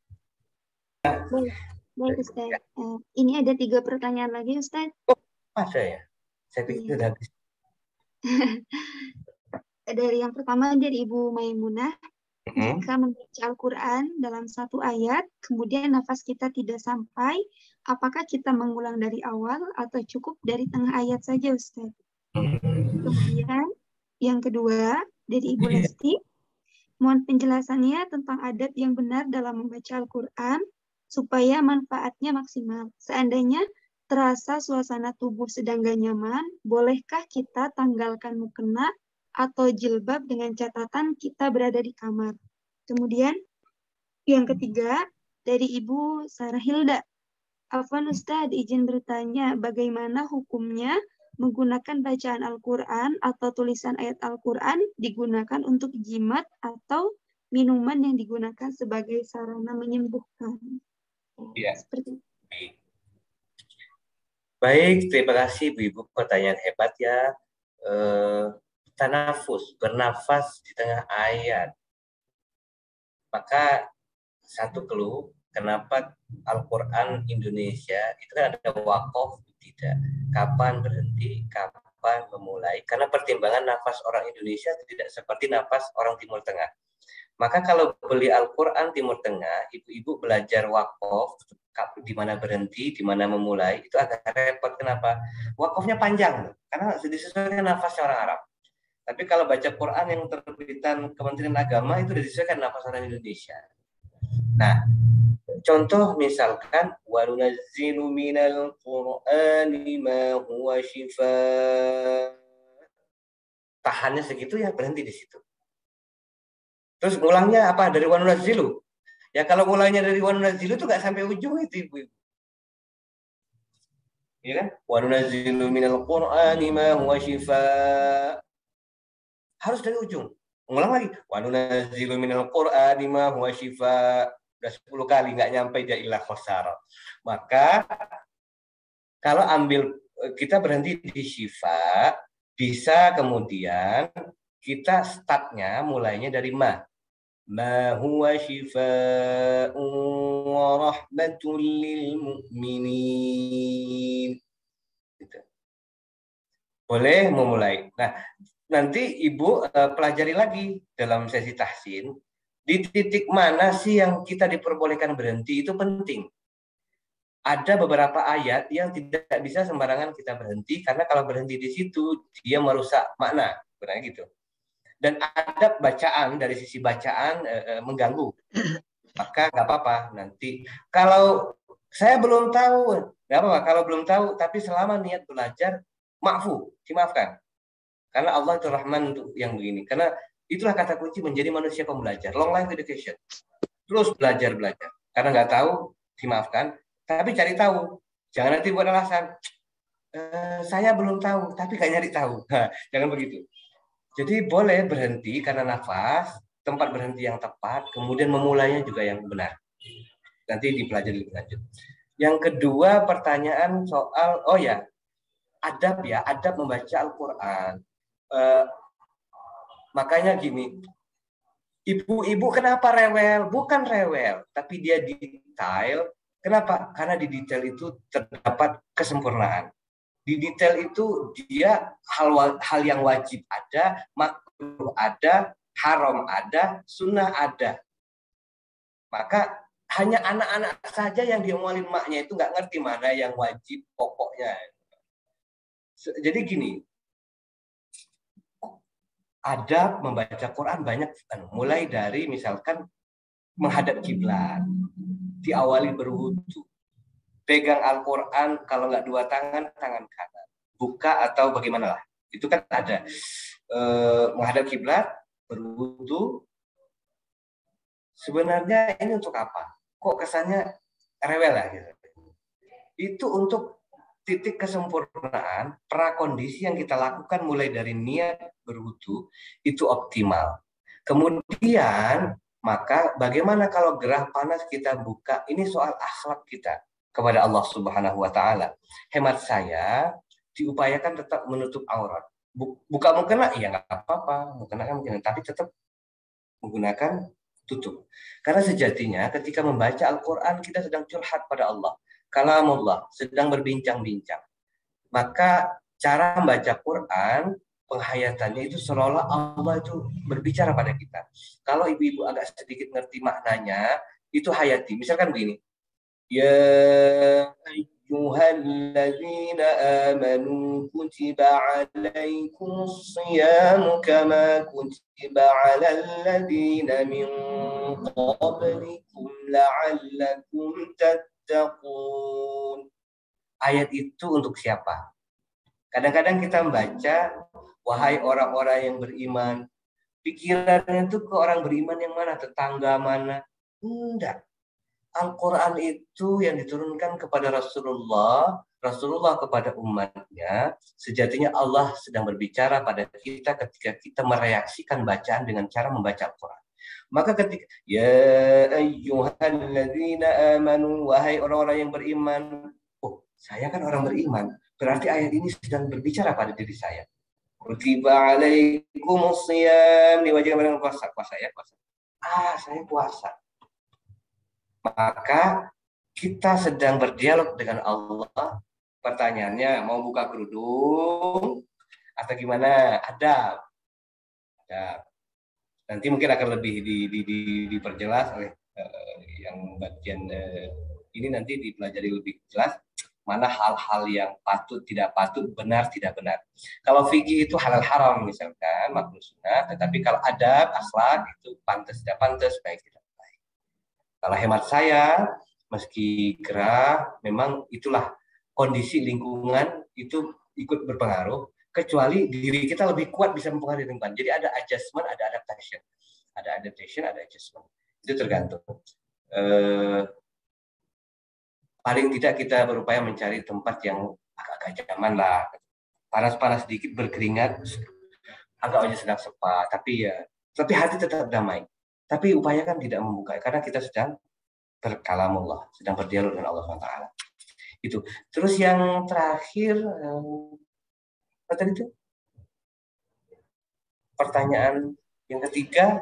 Baik Ustaz. Ini ada 3 pertanyaan lagi Ustaz. Oh, ada ya? Saya pikir sudah habis. Dari yang pertama dari Ibu Maimunah. Jika membaca Al-Quran dalam satu ayat, kemudian nafas kita tidak sampai, apakah kita mengulang dari awal atau cukup dari tengah ayat saja, Ustaz? Kemudian, yang kedua, dari Ibu Lesti, mohon penjelasannya tentang adab yang benar dalam membaca Al-Quran, supaya manfaatnya maksimal. Seandainya terasa suasana tubuh sedang gak nyaman, bolehkah kita tanggalkan mukena atau jilbab dengan catatan kita berada di kamar? Kemudian yang ketiga dari Ibu Sarah Hilda. Afwan Ustadz, izin bertanya bagaimana hukumnya menggunakan bacaan Al-Quran atau tulisan ayat Al-Quran digunakan untuk jimat atau minuman yang digunakan sebagai sarana menyembuhkan. Ya. Seperti itu. Baik, terima kasih Bu Ibu, pertanyaan hebat ya. Tanafus, bernafas di tengah ayat. Maka satu clue kenapa Al-Quran Indonesia itu kan ada waqaf tidak. Kapan berhenti, kapan memulai. Karena pertimbangan nafas orang Indonesia tidak seperti nafas orang Timur Tengah. Maka kalau beli Al-Quran Timur Tengah, ibu-ibu belajar waqaf, di mana berhenti, di mana memulai, itu agak repot. Kenapa? Waqafnya panjang, karena disesuaikan nafas orang Arab. Tapi kalau baca Quran yang terbitan Kementerian Agama itu sudah disesuaikan nafas orang Indonesia. Nah, contoh misalkan wa nunazzilu minal Qur'ani ma huwa shifaa. Tahannya segitu ya berhenti di situ. Terus ngulangnya apa? Dari wa nunazzilu. Ya kalau mulainya dari wa nunazzilu itu enggak sampai ujung itu Ibu. Ya kan? Wa nunazzilu minal Qur'ani ma huwa shifaa. Harus dari ujung. Ngulang lagi. Wa nunazzilu minal Qur'ani ma huwa shifaa. Udah 10 kali nggak nyampe dia ilah khosar. Maka kalau kita berhenti di syifa, bisa kemudian kita startnya mulainya dari ma. Ma huwa shifa'un wa rahmatul lil mu'minin. Gitu. Boleh memulai. Nah, nanti Ibu pelajari lagi dalam sesi tahsin. Di titik mana sih yang kita diperbolehkan berhenti itu penting. Ada beberapa ayat yang tidak bisa sembarangan kita berhenti karena kalau berhenti di situ dia merusak makna, sebenarnya gitu. Dan ada bacaan dari sisi bacaan mengganggu, maka nggak apa-apa nanti. Kalau saya belum tahu, nggak apa-apa. Kalau belum tahu, tapi selama niat belajar, dimaafkan. Karena Allah itu Rahman untuk yang begini. Karena itulah kata kunci menjadi manusia pembelajar. Long life education. Terus belajar. Karena nggak tahu, dimaafkan. Tapi cari tahu. Jangan nanti buat alasan. Saya belum tahu, tapi nggak nyari tahu. Jangan begitu. Jadi boleh berhenti karena nafas, tempat berhenti yang tepat, kemudian memulainya juga yang benar. Nanti dipelajari lebih lanjut. Yang kedua pertanyaan soal, adab membaca Al-Quran. Makanya gini, ibu-ibu kenapa rewel? Bukan rewel, tapi dia detail. Kenapa? Karena di detail itu terdapat kesempurnaan. Di detail itu dia hal yang wajib ada, makruh ada, haram ada, sunnah ada. Maka hanya anak-anak saja yang diomelin maknya itu nggak ngerti mana yang wajib pokoknya. Jadi gini, adab membaca Quran banyak, mulai dari misalkan menghadap kiblat, diawali berwudu, pegang Al-Quran kalau nggak dua tangan kanan, buka atau bagaimana lah, itu kan ada. Menghadap kiblat, berwudu, sebenarnya ini untuk apa? Kok kesannya rewel lah gitu. Itu untuk titik kesempurnaan, prakondisi yang kita lakukan mulai dari niat berwudu itu optimal. Kemudian, maka bagaimana kalau gerah panas kita buka? Ini soal akhlak kita kepada Allah Subhanahu wa taala. Hemat saya, diupayakan tetap menutup aurat. Buka mukena ya nggak apa-apa, mukena kan mungkin, tapi tetap menggunakan tutup. Karena sejatinya ketika membaca Al-Qur'an kita sedang curhat pada Allah. Kalamullah, sedang berbincang-bincang. Maka cara membaca Quran, penghayatannya itu seolah Allah itu berbicara pada kita. Kalau ibu-ibu agak sedikit ngerti maknanya, itu hayati. Misalkan begini. Ya ayyuhalladzina amanu kutiba alaikumus siyamu kama kutiba alal ladzina min qablikum la'allakum tattaqun. Ayat itu untuk siapa? Kadang-kadang kita membaca, wahai orang-orang yang beriman, pikirannya itu ke orang beriman yang mana? Tetangga mana? Enggak. Al-Quran itu yang diturunkan kepada Rasulullah, Rasulullah kepada umatnya. Sejatinya Allah sedang berbicara pada kita ketika kita mereaksikan bacaan dengan cara membaca Al-Quran. Maka ketika ya ayyuhalladzina amanu, wahai orang-orang yang beriman, oh saya kan orang beriman, berarti ayat ini sedang berbicara pada diri saya. Kutiba alaikumus shiyam, diwajibkan dengan puasa. Puasa ya, puasa. Saya puasa. Maka kita sedang berdialog dengan Allah. Pertanyaannya, mau buka kerudung atau gimana? Ada. Nanti mungkin akan lebih diperjelas oleh yang bagian ini, nanti dipelajari lebih jelas mana hal-hal yang patut, tidak patut, benar, tidak benar. Kalau fikih itu halal haram misalkan, makruh sunnah, tetapi kalau adab, akhlak itu pantas, tidak pantas, baik tidak baik. Kalau hemat saya, meski gerah, memang itulah kondisi lingkungan itu ikut berpengaruh, kecuali diri kita lebih kuat bisa mempengaruhi lingkungan. Jadi ada adjustment, ada adaptation. Ada adaptation, ada adjustment. Itu tergantung. Paling tidak kita berupaya mencari tempat yang agak-agak nyaman lah. Panas-panas sedikit, berkeringat, agak aja sedang sepa. Tapi hati tetap damai. Tapi upayakan tidak membuka, karena kita sedang berkalamullah, sedang berdialog dengan Allah SWT. Itu. Terus yang terakhir, apa tadi itu? Pertanyaan yang ketiga.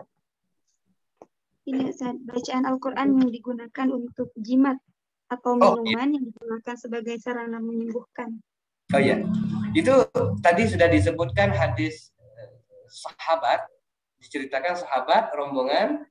Ini saat bacaan Al-Quran yang digunakan untuk jimat atau minuman yang digunakan sebagai sarana menyembuhkan. Oh ya, itu tadi sudah disebutkan hadis sahabat, diceritakan sahabat rombongan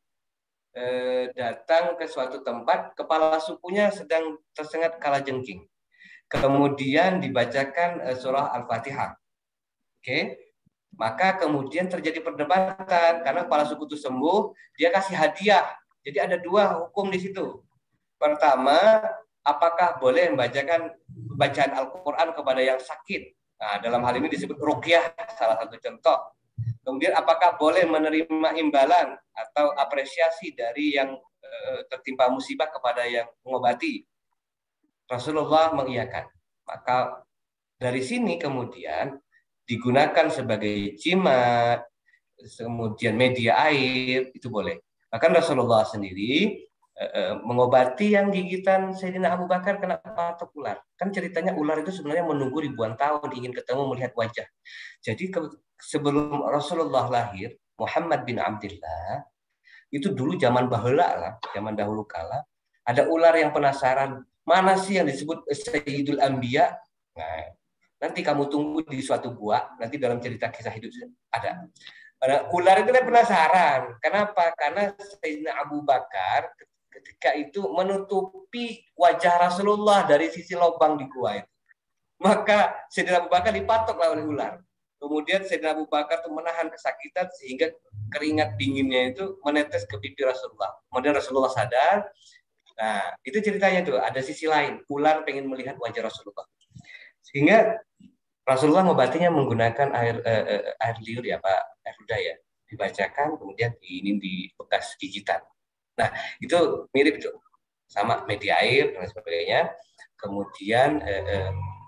datang ke suatu tempat, kepala sukunya sedang tersengat kalajengking. Kemudian dibacakan surah Al-Fatihah. Oke. Maka kemudian terjadi perdebatan karena kepala suku itu sembuh, dia kasih hadiah. Jadi ada dua hukum di situ. Pertama, apakah boleh membacakan bacaan Al-Quran kepada yang sakit? Nah, dalam hal ini disebut ruqyah, salah satu contoh. Kemudian, apakah boleh menerima imbalan atau apresiasi dari yang tertimpa musibah kepada yang mengobati? Rasulullah mengiyakan. Maka dari sini kemudian digunakan sebagai jimat, kemudian media air, itu boleh. Bahkan Rasulullah sendiri mengobati yang gigitan Sayyidina Abu Bakar kena patok ular. Kan ceritanya ular itu sebenarnya menunggu ribuan tahun ingin ketemu melihat wajah. Jadi sebelum Rasulullah lahir, Muhammad bin Abdullah itu dulu zaman baheula lah, zaman dahulu kala, ada ular yang penasaran, mana sih yang disebut Sayyidul Anbiya? Nah, nanti kamu tunggu di suatu gua, nanti dalam cerita kisah hidup ada. Ular itu penasaran. Kenapa? Karena Sayyidina Abu Bakar ketika itu menutupi wajah Rasulullah dari sisi lubang di gua itu. Maka Sayyidina Abu Bakar dipatok oleh ular. Kemudian Sayyidina Abu Bakar itu menahan kesakitan sehingga keringat dinginnya itu menetes ke pipi Rasulullah. Kemudian Rasulullah sadar. Nah, itu ceritanya tuh. Ada sisi lain. Ular pengen melihat wajah Rasulullah. Sehingga Rasulullah mengobatinya menggunakan air liur ya Pak, air ludah ya. Dibacakan kemudian ini di bekas gigitan. Nah, itu mirip tuh sama media air dan sebagainya. Kemudian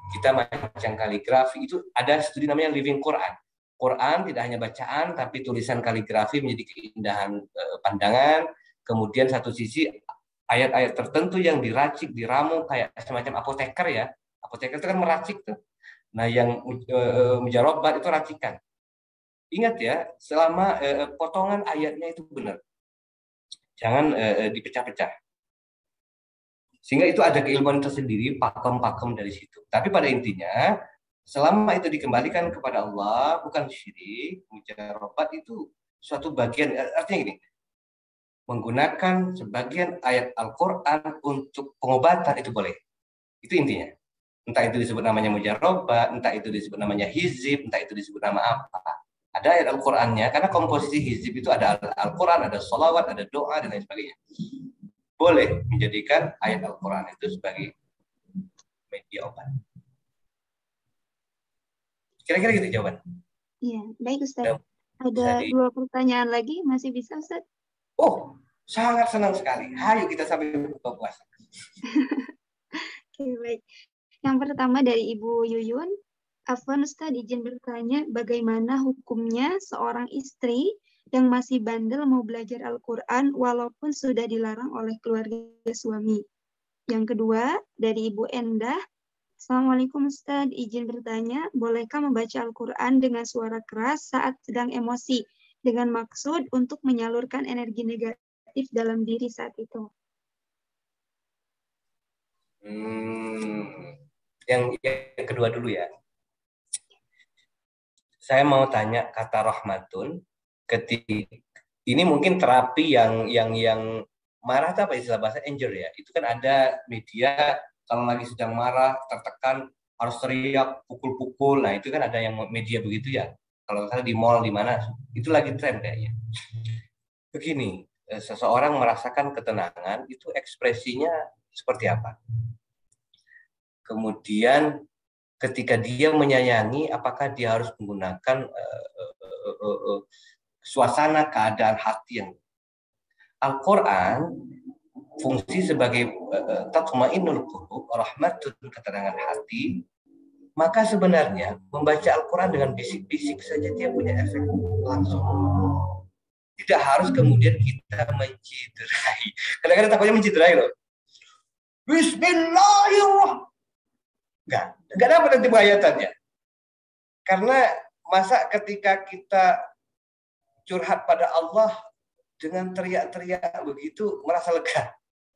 kita macam kaligrafi, itu ada studi namanya Living Quran. Quran tidak hanya bacaan, tapi tulisan kaligrafi menjadi keindahan pandangan. Kemudian satu sisi ayat-ayat tertentu yang diracik, diramu kayak semacam apoteker ya. Apoteker itu kan meracik tuh. Nah, yang mujarrabat itu racikan. Ingat ya, selama potongan ayatnya itu benar. Jangan dipecah-pecah. Sehingga itu ada keilmuan tersendiri, pakem-pakem dari situ. Tapi pada intinya, selama itu dikembalikan kepada Allah, bukan syirik, mujarrabat itu suatu bagian, artinya gini, menggunakan sebagian ayat Al-Quran untuk pengobatan itu boleh. Itu intinya. Entah itu disebut namanya mujarrabat, entah itu disebut namanya hizib, entah itu disebut nama apa. Ada ayat Al-Qurannya, karena komposisi hizib itu ada Al-Quran, ada sholawat, ada doa, dan lain sebagainya. Boleh menjadikan ayat Al-Quran itu sebagai media obat. Kira-kira gitu jawaban. Iya, baik Ustaz. Ada 2 pertanyaan lagi, masih bisa Ustaz? Oh, sangat senang sekali. Ayo kita sampai buka puasa. Oke, baik. Yang pertama dari Ibu Yuyun. Afwan Ustaz, izin bertanya, bagaimana hukumnya seorang istri yang masih bandel mau belajar Al-Quran walaupun sudah dilarang oleh keluarga suami? Yang kedua, dari Ibu Endah. Assalamualaikum Ustaz, izin bertanya, bolehkah membaca Al-Quran dengan suara keras saat sedang emosi dengan maksud untuk menyalurkan energi negatif dalam diri saat itu? Yang kedua dulu ya. Saya mau tanya kata Rahmatun, ketika ini mungkin terapi yang marah itu apa istilah bahasa anger ya. Itu kan ada media kalau lagi sedang marah, tertekan, harus teriak, pukul-pukul. Nah, itu kan ada yang media begitu ya. Kalau misalnya di mall di mana, itu lagi tren kayaknya. Begini, seseorang merasakan ketenangan, itu ekspresinya seperti apa? Kemudian ketika dia menyayangi, apakah dia harus menggunakan suasana keadaan hati yang Al-Quran fungsi sebagai tatma'innul qulub, rahmatun, ketenangan hati. Maka sebenarnya membaca Al-Quran dengan bisik-bisik saja dia punya efek langsung. Tidak harus kemudian kita menciderai. Kadang-kadang takutnya menciderai loh. Bismillahirrahmanirrahim. Enggak dapat nanti bahayatannya. Karena masa ketika kita curhat pada Allah dengan teriak-teriak begitu merasa lega.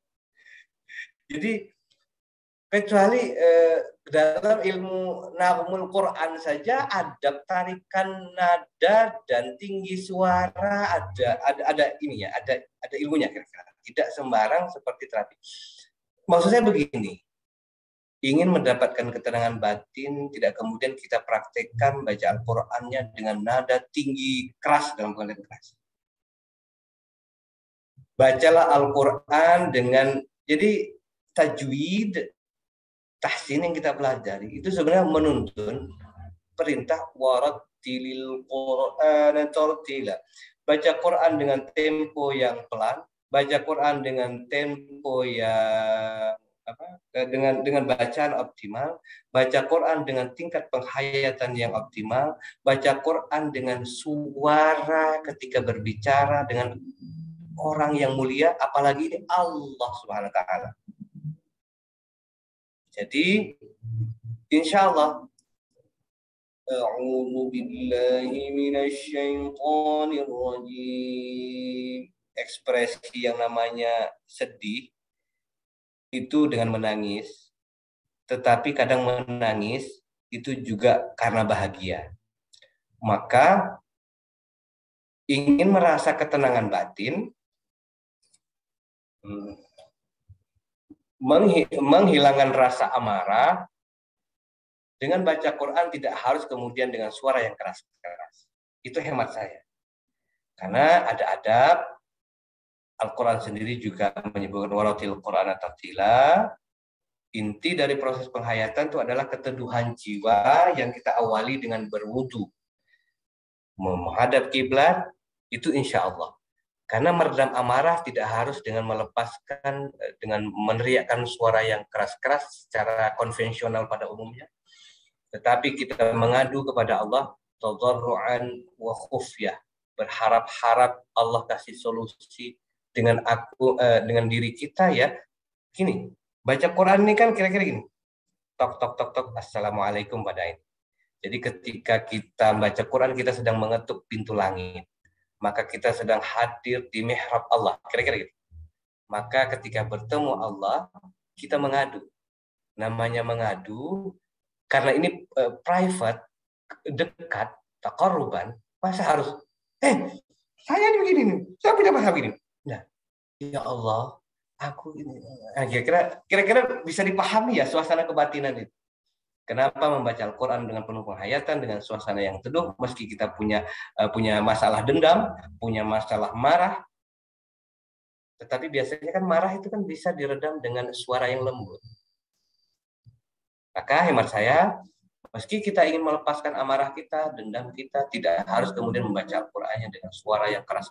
Jadi kecuali dalam ilmu nahmul Quran saja adab tarikan nada dan tinggi suara ada ininya, ada ilmunya kira-kira. Tidak sembarang seperti terapi. Maksud saya begini. Ingin mendapatkan ketenangan batin, tidak kemudian kita praktekkan baca Al-Qur'annya dengan nada tinggi, keras dalam konteks keras. Bacalah Al-Qur'an dengan, jadi tajwid, tahsin yang kita pelajari, itu sebenarnya menuntun perintah warattilil Qur'ana tartila. Baca Quran dengan tempo yang pelan, baca Quran dengan tempo yang dengan bacaan optimal, baca Quran dengan tingkat penghayatan yang optimal, baca Quran dengan suara ketika berbicara dengan orang yang mulia, apalagi ini Allah Subhanahu wa taala. Jadi insyaallah a'udzu billahi minasy syaithanir rajim. Ekspresi yang namanya sedih itu dengan menangis, tetapi kadang menangis itu juga karena bahagia. Maka ingin merasa ketenangan batin, menghilangkan rasa amarah, dengan baca Quran tidak harus kemudian dengan suara yang keras-keras. Itu hemat saya. Karena ada adab, Al-Quran sendiri juga menyebutkan waratil Qur'ana tartila. Inti dari proses penghayatan itu adalah keteduhan jiwa yang kita awali dengan berwudu. Menghadap kiblat itu insya Allah. Karena meredam amarah tidak harus dengan melepaskan, dengan meneriakkan suara yang keras-keras secara konvensional pada umumnya. Tetapi kita mengadu kepada Allah tadarruan wa khufyah, berharap-harap Allah kasih solusi dengan dengan diri kita ya. Gini, baca Quran ini kan kira-kira gini. Tok tok tok tok, assalamualaikum pada ini. Jadi ketika kita baca Quran, kita sedang mengetuk pintu langit. Maka kita sedang hadir di mihrab Allah, kira-kira gitu. Maka ketika bertemu Allah, kita mengadu. Namanya mengadu, karena ini private, dekat, taqarruban, masa harus, saya ini begini nih, saya punya masalah begini. Nah, ya Allah, aku ini, kira-kira bisa dipahami ya suasana kebatinan itu. Kenapa membaca Al-Quran dengan penuh penghayatan, dengan suasana yang teduh, meski kita punya masalah dendam, punya masalah marah, tetapi biasanya kan marah itu kan bisa diredam dengan suara yang lembut. Maka hemat saya, meski kita ingin melepaskan amarah kita, dendam kita, tidak harus kemudian membaca Al-Qur'annya dengan suara yang keras.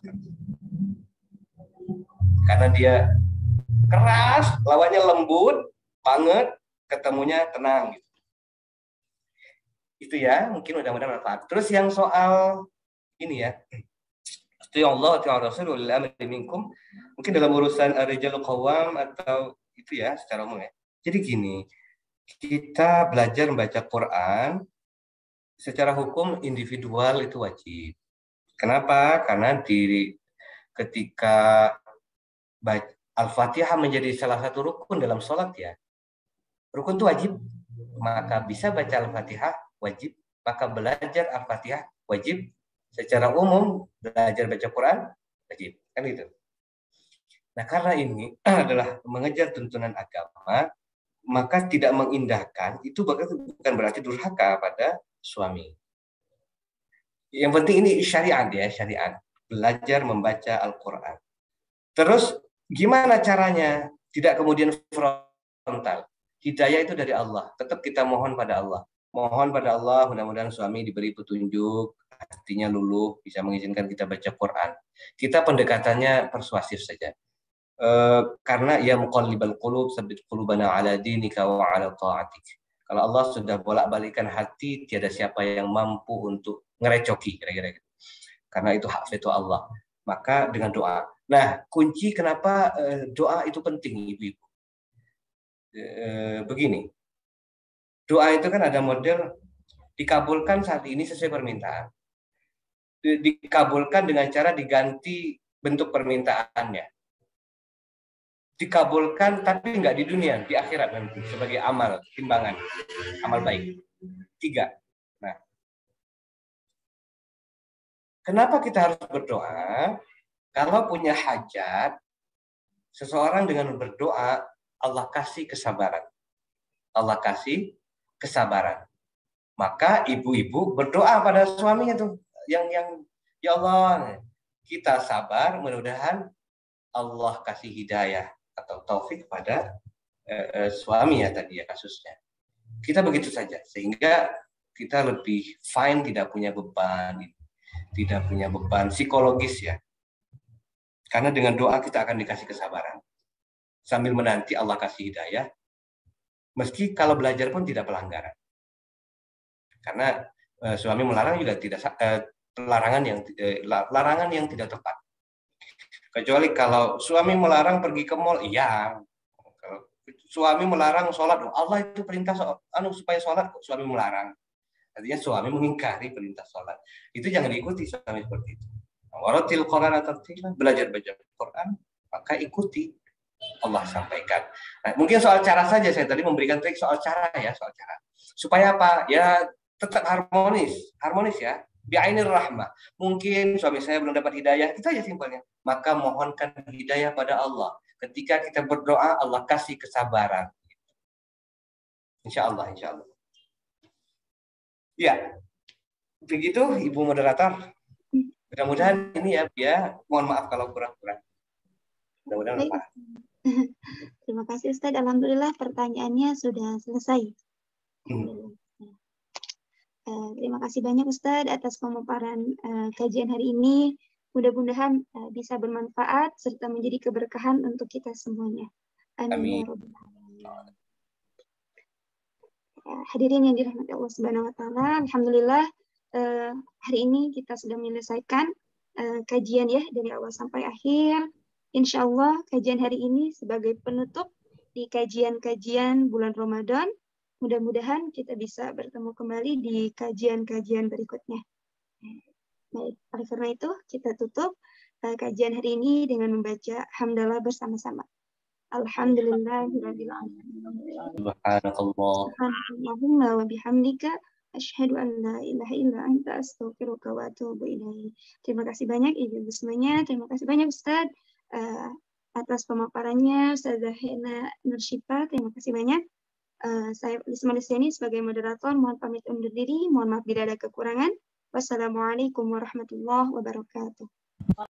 Karena dia keras, lawannya lembut banget, ketemunya tenang gitu. Itu ya, mungkin mudah-mudahan manfaat. Terus yang soal ini ya, Allah wa Rasul ulil amri minkum, mungkin dalam urusan rijalul qawwam atau itu ya secara umum ya. Jadi gini, kita belajar membaca Quran secara hukum individual itu wajib. Kenapa? Karena ketika Al-Fatihah menjadi salah satu rukun dalam sholat ya. Rukun itu wajib. Maka bisa baca Al-Fatihah wajib. Maka belajar Al-Fatihah wajib. Secara umum belajar baca Quran wajib. Kan itu. Nah karena ini adalah mengejar tuntunan agama, maka tidak mengindahkan itu bukan berarti durhaka pada suami. Yang penting ini syariat ya, syariat. Belajar membaca Al-Quran. Terus gimana caranya? Tidak kemudian frontal. Hidayah itu dari Allah. Tetap kita mohon pada Allah. Mohon pada Allah, mudah-mudahan suami diberi petunjuk, hatinya luluh, bisa mengizinkan kita baca Quran. Kita pendekatannya persuasif saja. Karena ya muqallibal qulub tsabbit qulubana ala dinika wa ala ta'atik. Kalau Allah sudah bolak-balikan hati, tiada siapa yang mampu untuk ngerecoki kira-kira gitu. Karena itu hak veto Allah. Maka dengan doa. Nah, kunci kenapa doa itu penting, ibu-ibu. Begini. Doa itu kan ada model dikabulkan saat ini sesuai permintaan. Dikabulkan dengan cara diganti bentuk permintaannya. Dikabulkan tapi nggak di dunia, di akhirat nanti sebagai amal, timbangan, amal baik. 3. Nah, kenapa kita harus berdoa? Kalau punya hajat, seseorang dengan berdoa, Allah kasih kesabaran. Allah kasih kesabaran. Maka ibu-ibu berdoa pada suaminya tuh, yang ya Allah, kita sabar, mudah-mudahan Allah kasih hidayah atau taufik pada suami ya tadi ya kasusnya. Kita begitu saja sehingga kita lebih fine, tidak punya beban psikologis ya. Karena dengan doa kita akan dikasih kesabaran sambil menanti Allah kasih hidayah. Meski kalau belajar pun tidak pelanggaran. Karena suami melarang juga tidak larangan yang tidak tepat. Kecuali kalau suami melarang pergi ke mall, iya. Kalau suami melarang sholat, Allah itu perintah supaya sholat, suami melarang. Artinya suami mengingkari perintah sholat. Itu jangan diikuti suami seperti itu. Waratil Quran atau belajar baca Quran, maka ikuti Allah sampaikan. Nah, mungkin soal cara saja saya tadi memberikan trik soal cara ya, soal cara. Supaya apa? Ya tetap harmonis ya. Bi'ainir rahmah. Mungkin suami saya belum dapat hidayah, itu aja simpelnya. Maka mohonkan hidayah pada Allah. Ketika kita berdoa, Allah kasih kesabaran. Insya Allah. Ya, begitu Ibu Moderator. Mudah-mudahan ini ya, mohon maaf kalau kurang-kurang. Mudah-mudahan Pak. Terima kasih Ustadz. Alhamdulillah pertanyaannya sudah selesai. Terima kasih banyak Ustadz atas pemaparan kajian hari ini. Mudah-mudahan bisa bermanfaat serta menjadi keberkahan untuk kita semuanya. Amin. Hadirin yang dirahmati Allah Subhanahu wa taala, alhamdulillah hari ini kita sudah menyelesaikan kajian ya dari awal sampai akhir. Insya Allah kajian hari ini sebagai penutup di kajian-kajian bulan Ramadan. Mudah-mudahan kita bisa bertemu kembali di kajian-kajian berikutnya. Baik, oleh karena itu kita tutup kajian hari ini dengan membaca hamdalah bersama-sama. Alhamdulillahirabbil alamin. Subhanallahumma wa bihamdika asyhadu an la ilaha illa anta astaghfiruka wa atubu ilaik. Terima kasih banyak Ibu semuanya. Terima kasih banyak Ustaz atas pemaparannya, Ustazah Hena Nursyifa. Terima kasih banyak. Saya Lisma Listiani sebagai moderator mohon pamit undur diri. Mohon maaf bila ada kekurangan. Wassalamualaikum warahmatullahi wabarakatuh.